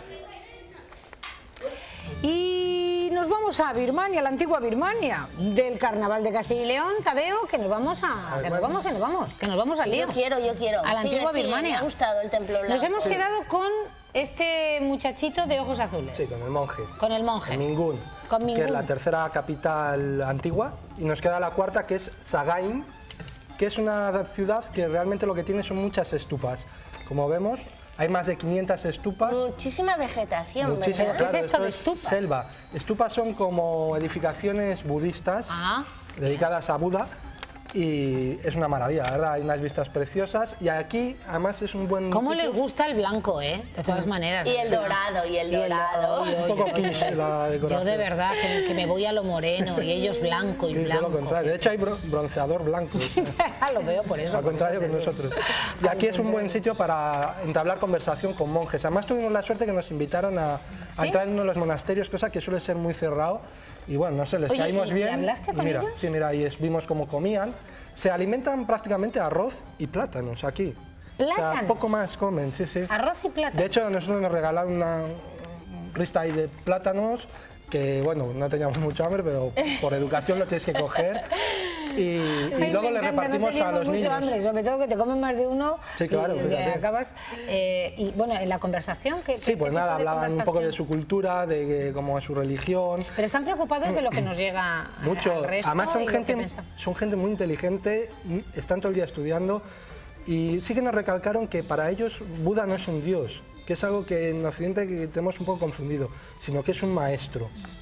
Y nos vamos a Birmania, la antigua Birmania del Carnaval de Castilla y León. Tadeo, que nos vamos al lío. Yo quiero. A la antigua Birmania. Me ha gustado el templo blanco. Nos hemos quedado con este muchachito de ojos azules. Sí, con el monje. Con el monje. Mingun, que es la tercera capital antigua. Y nos queda la cuarta, que es Sagaing, que es una ciudad que realmente lo que tiene son muchas estupas. Como vemos, hay más de 500 estupas. Muchísima vegetación. Muchísima, ¿Qué es esto de estupas? Selva. Estupas son como edificaciones budistas dedicadas a Buda. Y es una maravilla, la verdad, hay unas vistas preciosas y aquí además es un buen... ¿Cómo les gusta el blanco, de todas maneras? Y el dorado, Un poco quiche la decoración. Yo de verdad que me voy a lo moreno y ellos blanco y blanco. Lo contrario. De hecho hay bronceador blanco. Lo veo por eso. Al contrario que nosotros. Y aquí es un buen sitio para entablar conversación con monjes. Además tuvimos la suerte que nos invitaron a entrar en uno de los monasterios, cosa que suele ser muy cerrado. Y bueno, no sé, les caímos bien. ¿Hablaste con ellos? Sí, mira, y vimos cómo comían. Se alimentan prácticamente arroz y plátanos aquí. ¿Plátanos? O sea, poco más comen, sí. Arroz y plátanos. De hecho, nosotros nos regalaron una rista ahí de plátanos, que bueno, no teníamos mucho hambre, pero por educación lo tienes que coger. Y luego le repartimos a los niños. Hambre, sobre todo que te comen más de uno. Sí, claro. Y acabas. Y bueno, en la conversación. Sí, pues nada, hablaban un poco de su cultura, de cómo es su religión. Pero están preocupados de lo que nos llega mucho. Al resto. Además son gente muy inteligente, están todo el día estudiando y sí que nos recalcaron que para ellos Buda no es un dios, que es algo que en Occidente que tenemos un poco confundido, sino que es un maestro.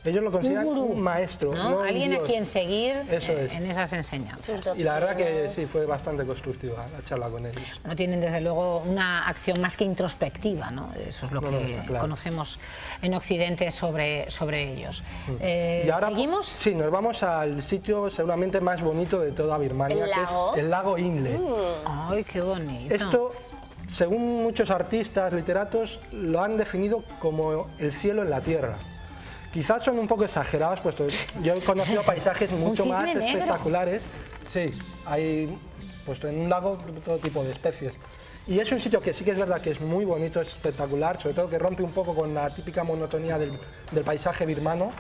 Ellos lo consideran un maestro, no alguien un a quien seguir es. en esas enseñanzas. Y la verdad que sí, fue bastante constructiva la charla con ellos. No tienen desde luego una acción más que introspectiva, ¿no? Eso es lo que conocemos en Occidente sobre ellos. Y ahora, ¿seguimos? Sí, nos vamos al sitio seguramente más bonito de toda Birmania, que es el lago Inle. ¡Ay, qué bonito! Esto, según muchos artistas, literatos, lo han definido como el cielo en la tierra. Quizás son un poco exagerados, puesto yo he conocido paisajes mucho más espectaculares. Sí, hay puesto en un lago todo tipo de especies. Y es un sitio que sí que es verdad que es muy bonito, es espectacular, sobre todo que rompe un poco con la típica monotonía del paisaje birmano.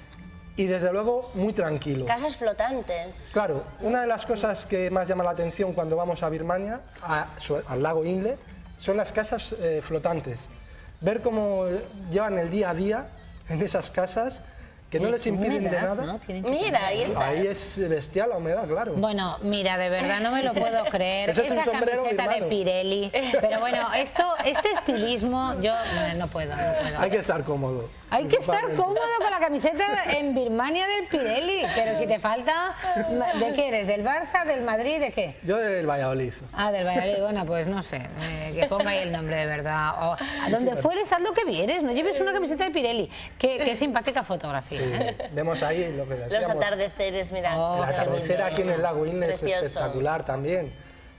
Y desde luego muy tranquilo. Casas flotantes. Claro, una de las cosas que más llama la atención cuando vamos a Birmania, al lago Inle, son las casas flotantes. Ver cómo llevan el día a día en esas casas, que no les impiden de nada. ¿no? Mira, ahí está. Ahí es bestial la humedad, claro. Bueno, mira, de verdad no me lo puedo creer. Esa camiseta de Pirelli. Pero bueno, este estilismo, yo no puedo. Hay que estar cómodo. Hay que estar cómodo con la camiseta en Birmania del Pirelli. Pero si te falta, ¿de qué eres? ¿Del Barça, del Madrid, de qué? Yo del Valladolid. Ah, del Valladolid. Bueno, pues no sé, que ponga ahí el nombre de verdad. O, a donde fueres, haz lo que vieres. No lleves una camiseta de Pirelli. Qué simpática fotografía. Sí, vemos ahí lo que decíamos. Los atardeceres, mira. El atardecer aquí en el lago Inle es espectacular también.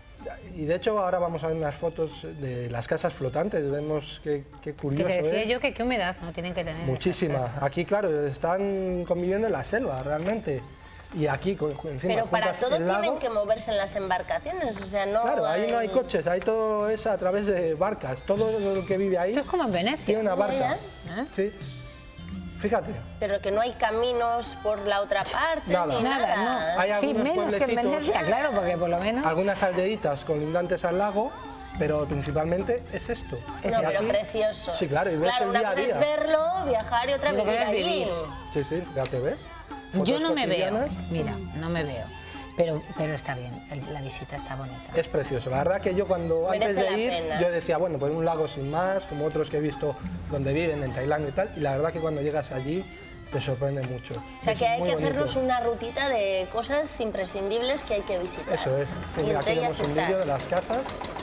Y de hecho ahora vamos a ver unas fotos de las casas flotantes, vemos qué curioso que te decía es. yo que qué humedad no tienen que tener. Muchísima. Aquí, claro, están conviviendo en la selva realmente. Y aquí, encima, pero para todo el lago, tienen que moverse en las embarcaciones, o sea, no. Claro, ahí no hay coches, ahí todo es a través de barcas. Todo lo que vive ahí. Esto es como en Venecia. Tiene una barca. Sí. Fíjate. Pero que no hay caminos por la otra parte, nada. ni nada. Hay sí, menos que en Venecia, claro, porque por lo menos. Algunas aldeitas colindantes al lago, pero principalmente es esto. No, pero precioso. Sí, claro, y ves claro, el una día a cosa día. es verlo, viajar y otra vivir allí. Sí, sí, ya te ves. Yo no me veo, mira, no me veo. Pero está bien, la visita está bonita. Es precioso. La verdad que yo cuando antes de ir, yo decía, bueno, pues un lago sin más, como otros que he visto donde viven, en Tailandia y tal, y la verdad que cuando llegas allí te sorprende mucho. O sea, que hay que hacernos una rutita de cosas imprescindibles que hay que visitar. Eso es. Sí, mira, aquí tenemos un vídeo de las casas.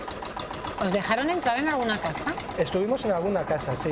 ¿Os dejaron entrar en alguna casa? Estuvimos en alguna casa, sí.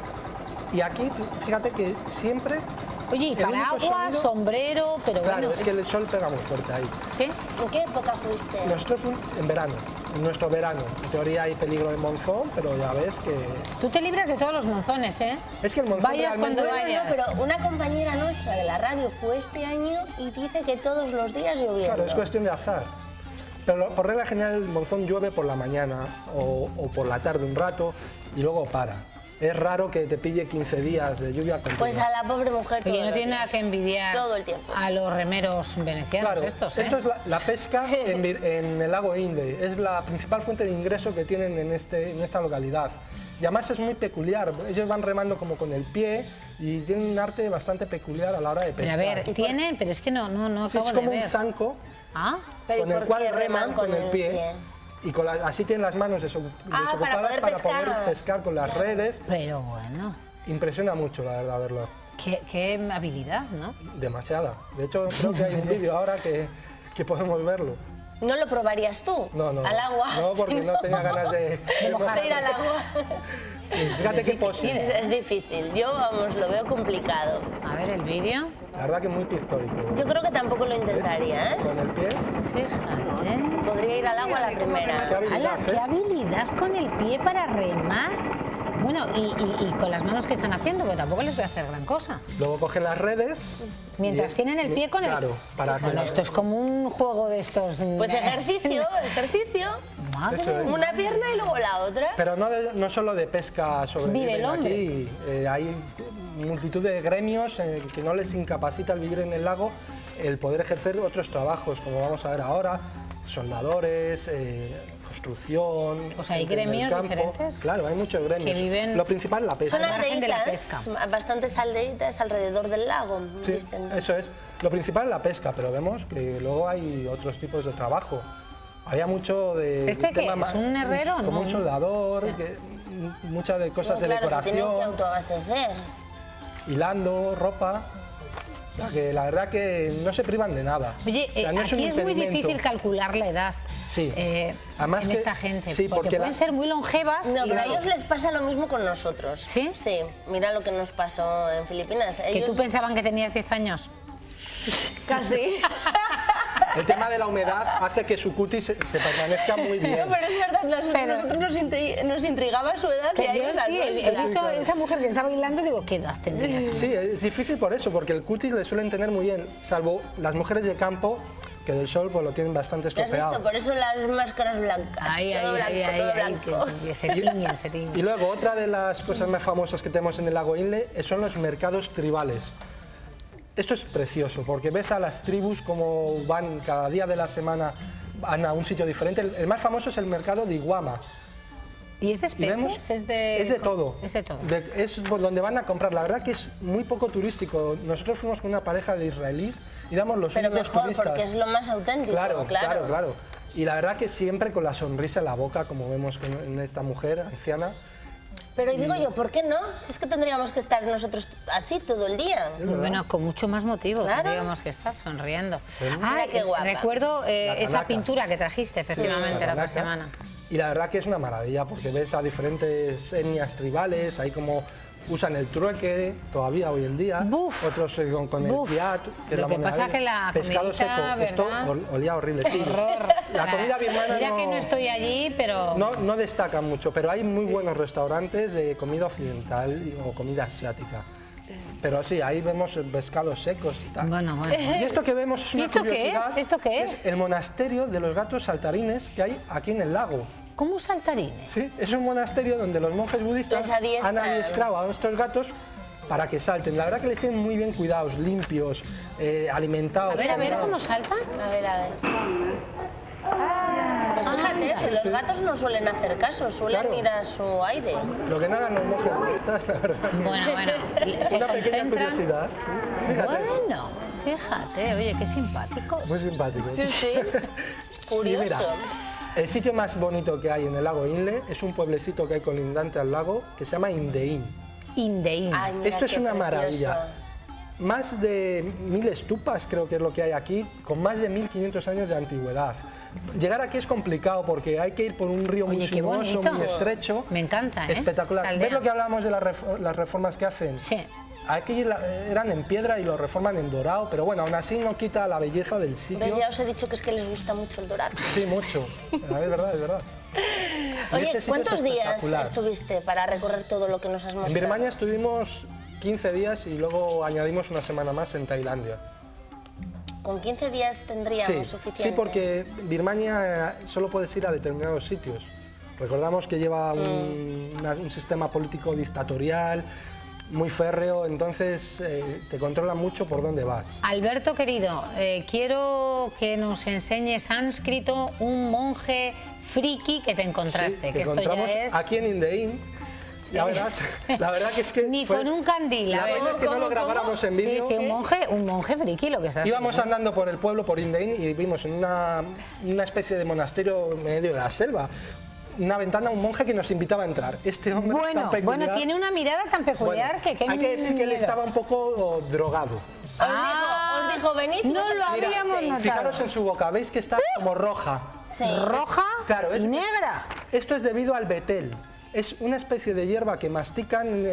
Y aquí, fíjate que siempre... Oye, y paraguas, sombrero, pero claro, bueno... es que el sol pega muy fuerte ahí. ¿Sí? ¿En qué época fuiste? Nosotros fuimos en verano, en nuestro verano. En teoría hay peligro de monzón, pero ya ves que... Tú te libras de todos los monzones, ¿eh? Es que el monzón vayas cuando vayas. No, pero una compañera nuestra de la radio fue este año y dice que todos los días lloviendo. Claro, es cuestión de azar. Pero por regla general el monzón llueve por la mañana o por la tarde un rato y luego para. Es raro que te pille 15 días de lluvia continua. Pues a la pobre mujer todo. Oye, no tiene nada que envidiar todo el tiempo a los remeros venecianos, claro, estos, ¿eh? Esto es la pesca en el lago Inle. Es la principal fuente de ingreso que tienen en esta localidad. Y además es muy peculiar. Ellos van remando como con el pie y tienen un arte bastante peculiar a la hora de pescar. Pero a ver, tienen, pero es que no sí, acabo es como de ver. un zanco con el cual reman con el pie. Y así tienen las manos desocupadas para poder pescar con las redes. Pero bueno. Impresiona mucho, la verdad, verlo. Qué habilidad, ¿no? Demasiada. De hecho, creo que hay un vídeo ahora que podemos verlo. ¿No lo probarías tú? No. ¿Al agua? No, porque no tenía ganas de mojar. Ir al agua. Fíjate qué posible. Es difícil. Yo, vamos, lo veo complicado. A ver el vídeo. La verdad que muy pictórico. Yo creo que tampoco lo intentaría, ¿eh? Con el pie. Fíjate. Podría ir al agua a la primera. Qué habilidad con el pie para remar. Bueno, y con las manos que están haciendo, porque tampoco les voy a hacer gran cosa. Luego cogen las redes. Mientras tienen el pie con el... Claro, para bueno, esto es como un juego de estos... Pues ejercicio. Madre. Una pierna y luego la otra. Pero no solo de pesca vive el hombre. Aquí hay multitud de gremios que no les incapacita el vivir en el lago el poder ejercer otros trabajos, como vamos a ver ahora, soldadores, construcción... O sea, hay gremios diferentes. Claro, hay muchos gremios. Que viven... Lo principal es la pesca. Son aldeitas, bastantes aldeitas alrededor del lago. Sí, eso es. Lo principal es la pesca, pero vemos que luego hay otros tipos de trabajo. Había mucho de... ¿Este qué es? ¿Un herrero? Como un soldador, muchas de cosas de decoración. Se tienen que autoabastecer. hilando ropa. O sea, que la verdad que no se privan de nada. Oye, o sea, no aquí es muy difícil calcular la edad. Sí. Además en esta gente, sí, porque pueden ser muy longevas. No, pero a ellos les pasa lo mismo con nosotros. ¿Sí? Sí, mira lo que nos pasó en Filipinas. ¿Que tú pensaban que tenías 10 años? Casi. El tema de la humedad hace que su cutis se permanezca muy bien. No, pero es verdad, nosotros nos intrigaba su edad y a ellos las he visto esa mujer que estaba bailando y digo, ¿qué edad tendrías? Sí, es difícil por eso, porque el cutis le suelen tener muy bien, salvo las mujeres de campo, que del sol pues lo tienen bastante estropeado. ¿Has visto? Por eso las máscaras blancas. Todo blanco. Se tiñen. Y luego, otra de las cosas más famosas que tenemos en el lago Inle son los mercados tribales. Esto es precioso, porque ves a las tribus como van cada día de la semana, van a un sitio diferente. El más famoso es el mercado de Iguama. ¿Y es de especies? Es de todo. Es de todo. Es por donde van a comprar. La verdad que es muy poco turístico. Nosotros fuimos con una pareja de israelíes y éramos los únicos turistas. Pero mejor, porque es lo más auténtico, claro. Y la verdad que siempre con la sonrisa en la boca, como vemos en esta mujer anciana. Pero digo yo, ¿por qué no? Si es que tendríamos que estar nosotros así todo el día. Bueno, con mucho más motivo tendríamos que estar sonriendo. Mira qué guapa. Recuerdo esa pintura que trajiste, efectivamente, la otra semana. Y la verdad que es una maravilla, porque ves a diferentes etnias tribales, hay como usan el trueque todavía hoy en día, otros con el fiat, que lo que pasa es que la pescado seco, ¿verdad? esto olía horrible. Sí. Horror. La comida birmana mira que no estoy allí, pero no destaca mucho, pero hay muy buenos restaurantes de comida occidental o comida asiática. Pero sí, ahí vemos pescados secos y tal. Bueno. Y esto que vemos es una curiosidad. ¿Esto qué es? Es el monasterio de los gatos saltarines que hay aquí en el lago. ¿Cómo saltarines? Sí, es un monasterio donde los monjes budistas han adiestrado a nuestros gatos para que salten. La verdad que les tienen muy bien cuidados, limpios, alimentados. A ver, ¿cómo saltan? A ver. Pues fíjate que los gatos no suelen hacer caso, suelen ir a su aire. Lo que no hagan los monjes budistas, la verdad. Bueno, una pequeña curiosidad. ¿Sí? Fíjate. Bueno, fíjate, oye, qué simpáticos. Muy simpáticos. Sí. Curioso. Mira, el sitio más bonito que hay en el lago Inle es un pueblecito que hay colindante al lago que se llama Indein. Ay, esto es una maravilla. Más de 1000 estupas creo que es lo que hay aquí, con más de 1500 años de antigüedad. Llegar aquí es complicado porque hay que ir por un río muy sinuoso, muy estrecho. Me encanta, espectacular. ¿Ves lo que hablábamos de las reformas que hacen? Sí. Aquí eran en piedra y lo reforman en dorado, pero bueno, aún así no quita la belleza del sitio. Pues ya os he dicho que es que les gusta mucho el dorado. Sí, mucho. Es verdad, es verdad. Oye, ¿cuántos días estuviste para recorrer todo lo que nos has mostrado? En Birmania estuvimos 15 días y luego añadimos una semana más en Tailandia. ¿Con 15 días tendríamos suficiente? Sí, porque Birmania solo puedes ir a determinados sitios. Recordamos que lleva un sistema político dictatorial, muy férreo, entonces te controlan mucho por dónde vas. Alberto, querido, quiero que nos enseñes sánscrito, un monje friki que te encontraste, que esto ya es... aquí en Indein. Ya verás, la verdad que es que... Ni con un candil. La verdad es que no lo grabáramos en vídeo. Sí, un monje friki lo que estás Íbamos haciendo. andando por el pueblo, por Indein, y vimos en una especie de monasterio en medio de la selva, una ventana, un monje que nos invitaba a entrar. Este hombre tan peculiar, bueno, tiene una mirada tan peculiar que... Hay que decir que él estaba un poco drogado. Os dijo, venid. No lo habíamos notado. Fijaros en su boca, veis que está como roja. Sí. ¿Roja? Claro, y negra. Esto es debido al betel. Es una especie de hierba que mastican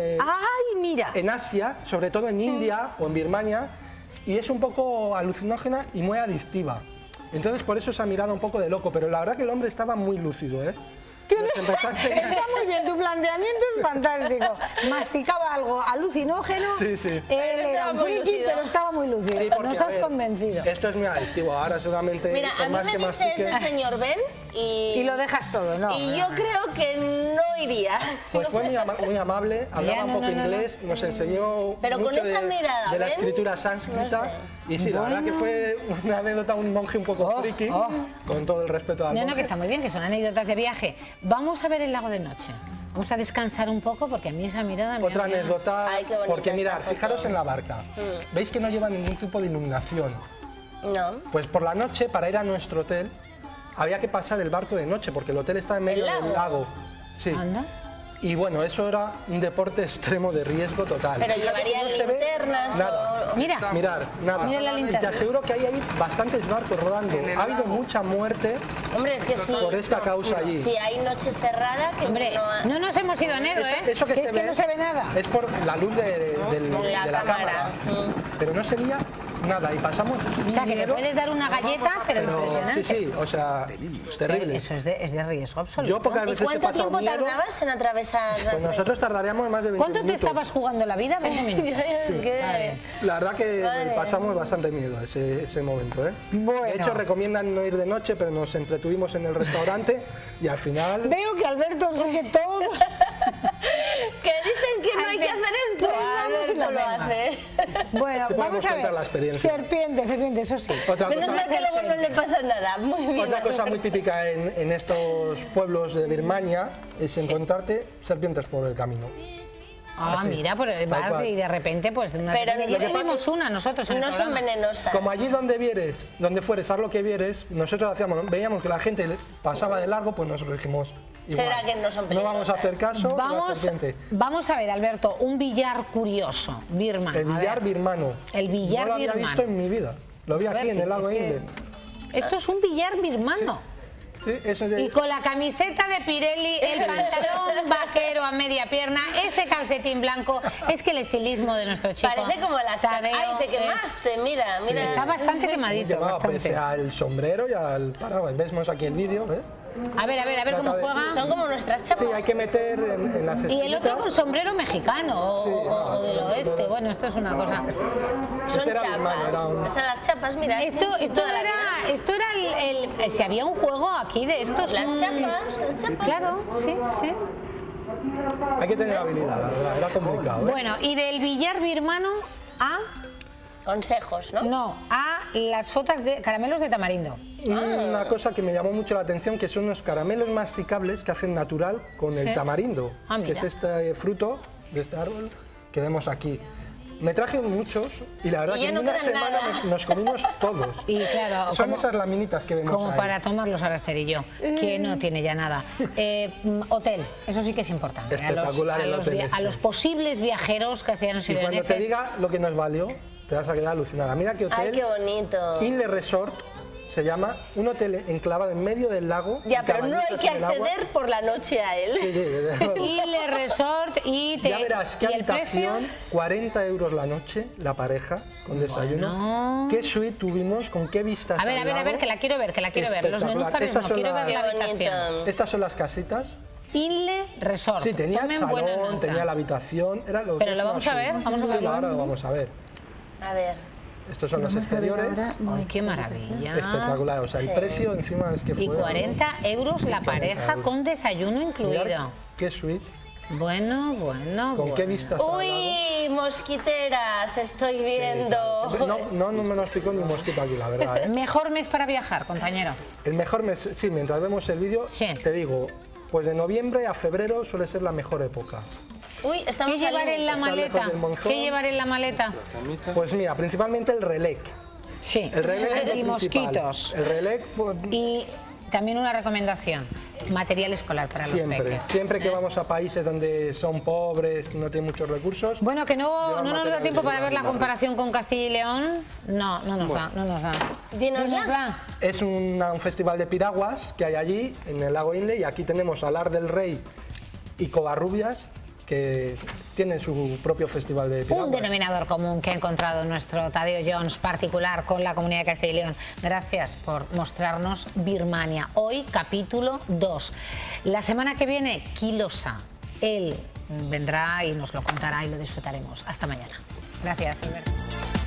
en Asia, sobre todo en India o en Birmania, y es un poco alucinógena y muy adictiva. Entonces por eso esa mirada un poco de loco, pero la verdad que el hombre estaba muy lúcido, ¿eh? Está muy bien, tu planteamiento es fantástico. Masticaba algo alucinógeno, sí. Él era un friki, pero estaba muy lúcido. Sí, porque, nos has convencido. Esto es muy adictivo, ahora seguramente... Mira, a mí me dice ese señor ven y lo dejas todo, ¿no? Y yo creo que no iría. Pues fue muy amable, hablaba un poco inglés, nos enseñó pero mucho con esa mirada, de la escritura sánscrita. No sé. Y sí, la verdad que fue una anécdota, un monje un poco friki, con todo el respeto al monje. No, que está muy bien, que son anécdotas de viaje. Vamos a ver el lago de noche. Vamos a descansar un poco porque a mí esa mirada me... Otra anécdota, porque mirad, fijaros en la barca. ¿Veis que no lleva ningún tipo de iluminación? No. Pues por la noche, para ir a nuestro hotel, había que pasar el barco de noche porque el hotel está en medio del lago. Sí. ¿Anda? Y bueno, eso era un deporte extremo de riesgo total. Pero llevarían linternas nada. o... Mirar, nada. Mira la linterna. Te aseguro que hay bastantes barcos rodando. Ha habido mucha muerte. Hombre, es que sí. Por esta causa allí. Si hay noche cerrada, que hombre, no nos hemos ido a Nero, ¿eh? Eso que, es que no se ve nada. Es por la luz de la cámara. Pero no se veía nada y pasamos. O sea, que le puedes dar una galleta, pero impresionante. Sí, o sea, terrible. Eso es de riesgo absoluto. Yo pocas veces ¿Y cuánto tiempo tardabas en atravesar? Pues nosotros tardaríamos más de 20 ¿Cuánto minutos. te estabas jugando la vida? 20 minutos. La verdad que pasamos bastante miedo ese momento, ¿eh? Bueno. De hecho, recomiendan no ir de noche, pero nos entretuvimos en el restaurante y al final... Veo que Alberto sigue todo. Que dicen que no hay que hacer esto. Alberto lo hace. Bueno, vamos a ver. Serpiente, eso sí. Menos mal que luego no le pasa nada. Muy bien. Otra cosa muy típica en estos pueblos de Birmania es encontrarte serpientes por el camino. Ah, mira, pues vas y de repente, pues... Pero ya vimos una nosotros en el no son venenosas. Como allí donde fueres, haz lo que vieres, nosotros veíamos que la gente pasaba de largo, pues nos dijimos... Igual. ¿Será que no son venenosas? No vamos a hacer caso. Vamos a ver, Alberto, un billar curioso, birmano. El billar birmano. El billar birmano. No lo había visto en mi vida. Lo vi aquí en el lago Inle. Esto es un billar birmano. Sí, eso es y con la camiseta de Pirelli, el pantalón vaquero a media pierna, ese calcetín blanco, es que el estilismo de nuestro chico... Parece como las chapas. ¡Ay, te quemaste! Mira. Está bastante quemadito, bastante. Pese al sombrero y al paraguas. Vemos aquí el vídeo, ¿ves? A ver cómo juega. Son como nuestras chapas. Sí, hay que meter en las esquinitas. Y el otro con sombrero mexicano o del oeste. Bueno, esto es una cosa. Son chapas. Son las chapas, mira. Esto era si había un juego aquí de estos. Las chapas. Claro, sí. Hay que tener habilidad, la verdad. Era complicado. Bueno, y del billar birmano a... Consejos, ¿no? No, a las fotos de caramelos de tamarindo. Una cosa que me llamó mucho la atención, que son los caramelos masticables que hacen natural con el tamarindo, que es este fruto de este árbol que vemos aquí. Me traje muchos y la verdad que en una semana nos comimos todos. Y claro, son esas laminitas que vemos como ahí. para tomarlos al esterillo, que no tiene ya nada. Hotel, eso sí que es importante. Espectacular a los posibles viajeros castellanos y leoneses. Cuando te diga lo que nos valió, te vas a quedar alucinada. Mira qué hotel. Ay, qué bonito. Inle Resort. Se llama un hotel enclavado en medio del lago. Ya, pero no hay que acceder por la noche a él. Inle Resort y ya verás qué habitación, 40 euros la noche, la pareja, con desayuno. Qué suite tuvimos, con qué vistas. A ver, que la quiero ver, Los nenúfares no, quiero ver la habitación. Estas son las casitas. Inle Resort. Sí, tenía el salón, tenía la habitación. Pero lo vamos a ver, vamos a verlo. Sí, ahora lo vamos a ver. A ver. Estos son los exteriores. ¡Ay, qué maravilla! Espectacular, o sea, el precio encima es que fue... Y 40 euros la pareja con desayuno incluido. Mirad qué suite. Bueno. ¿Con qué vistas? ¡Uy, mosquiteras! Estoy viendo. No me lo explicó ni un mosquito aquí, la verdad. ¿Mejor mes para viajar, compañero? El mejor mes, sí, mientras vemos el vídeo, te digo, pues de noviembre a febrero suele ser la mejor época. Uy, estamos ¿Qué llevaré en la maleta? ¿Qué llevaré en la maleta? Pues mira, principalmente el relec. Sí, el relec y mosquitos. El relec... Pues, y también una recomendación, material escolar para los peques. Siempre que vamos a países donde son pobres, no tienen muchos recursos... Bueno, que no nos da tiempo para ver la comparación con Castilla y León. No nos da. Dínosla. Es un festival de piraguas que hay allí, en el lago Inle, y aquí tenemos Alar del Rey y Covarrubias, que tienen su propio festival de piraguas. Un denominador común que ha encontrado nuestro Tadeo Jones particular con la comunidad de Castilla y León. Gracias por mostrarnos Birmania. Hoy, capítulo 2. La semana que viene, Kilosa. Él vendrá y nos lo contará y lo disfrutaremos. Hasta mañana. Gracias, Alberto.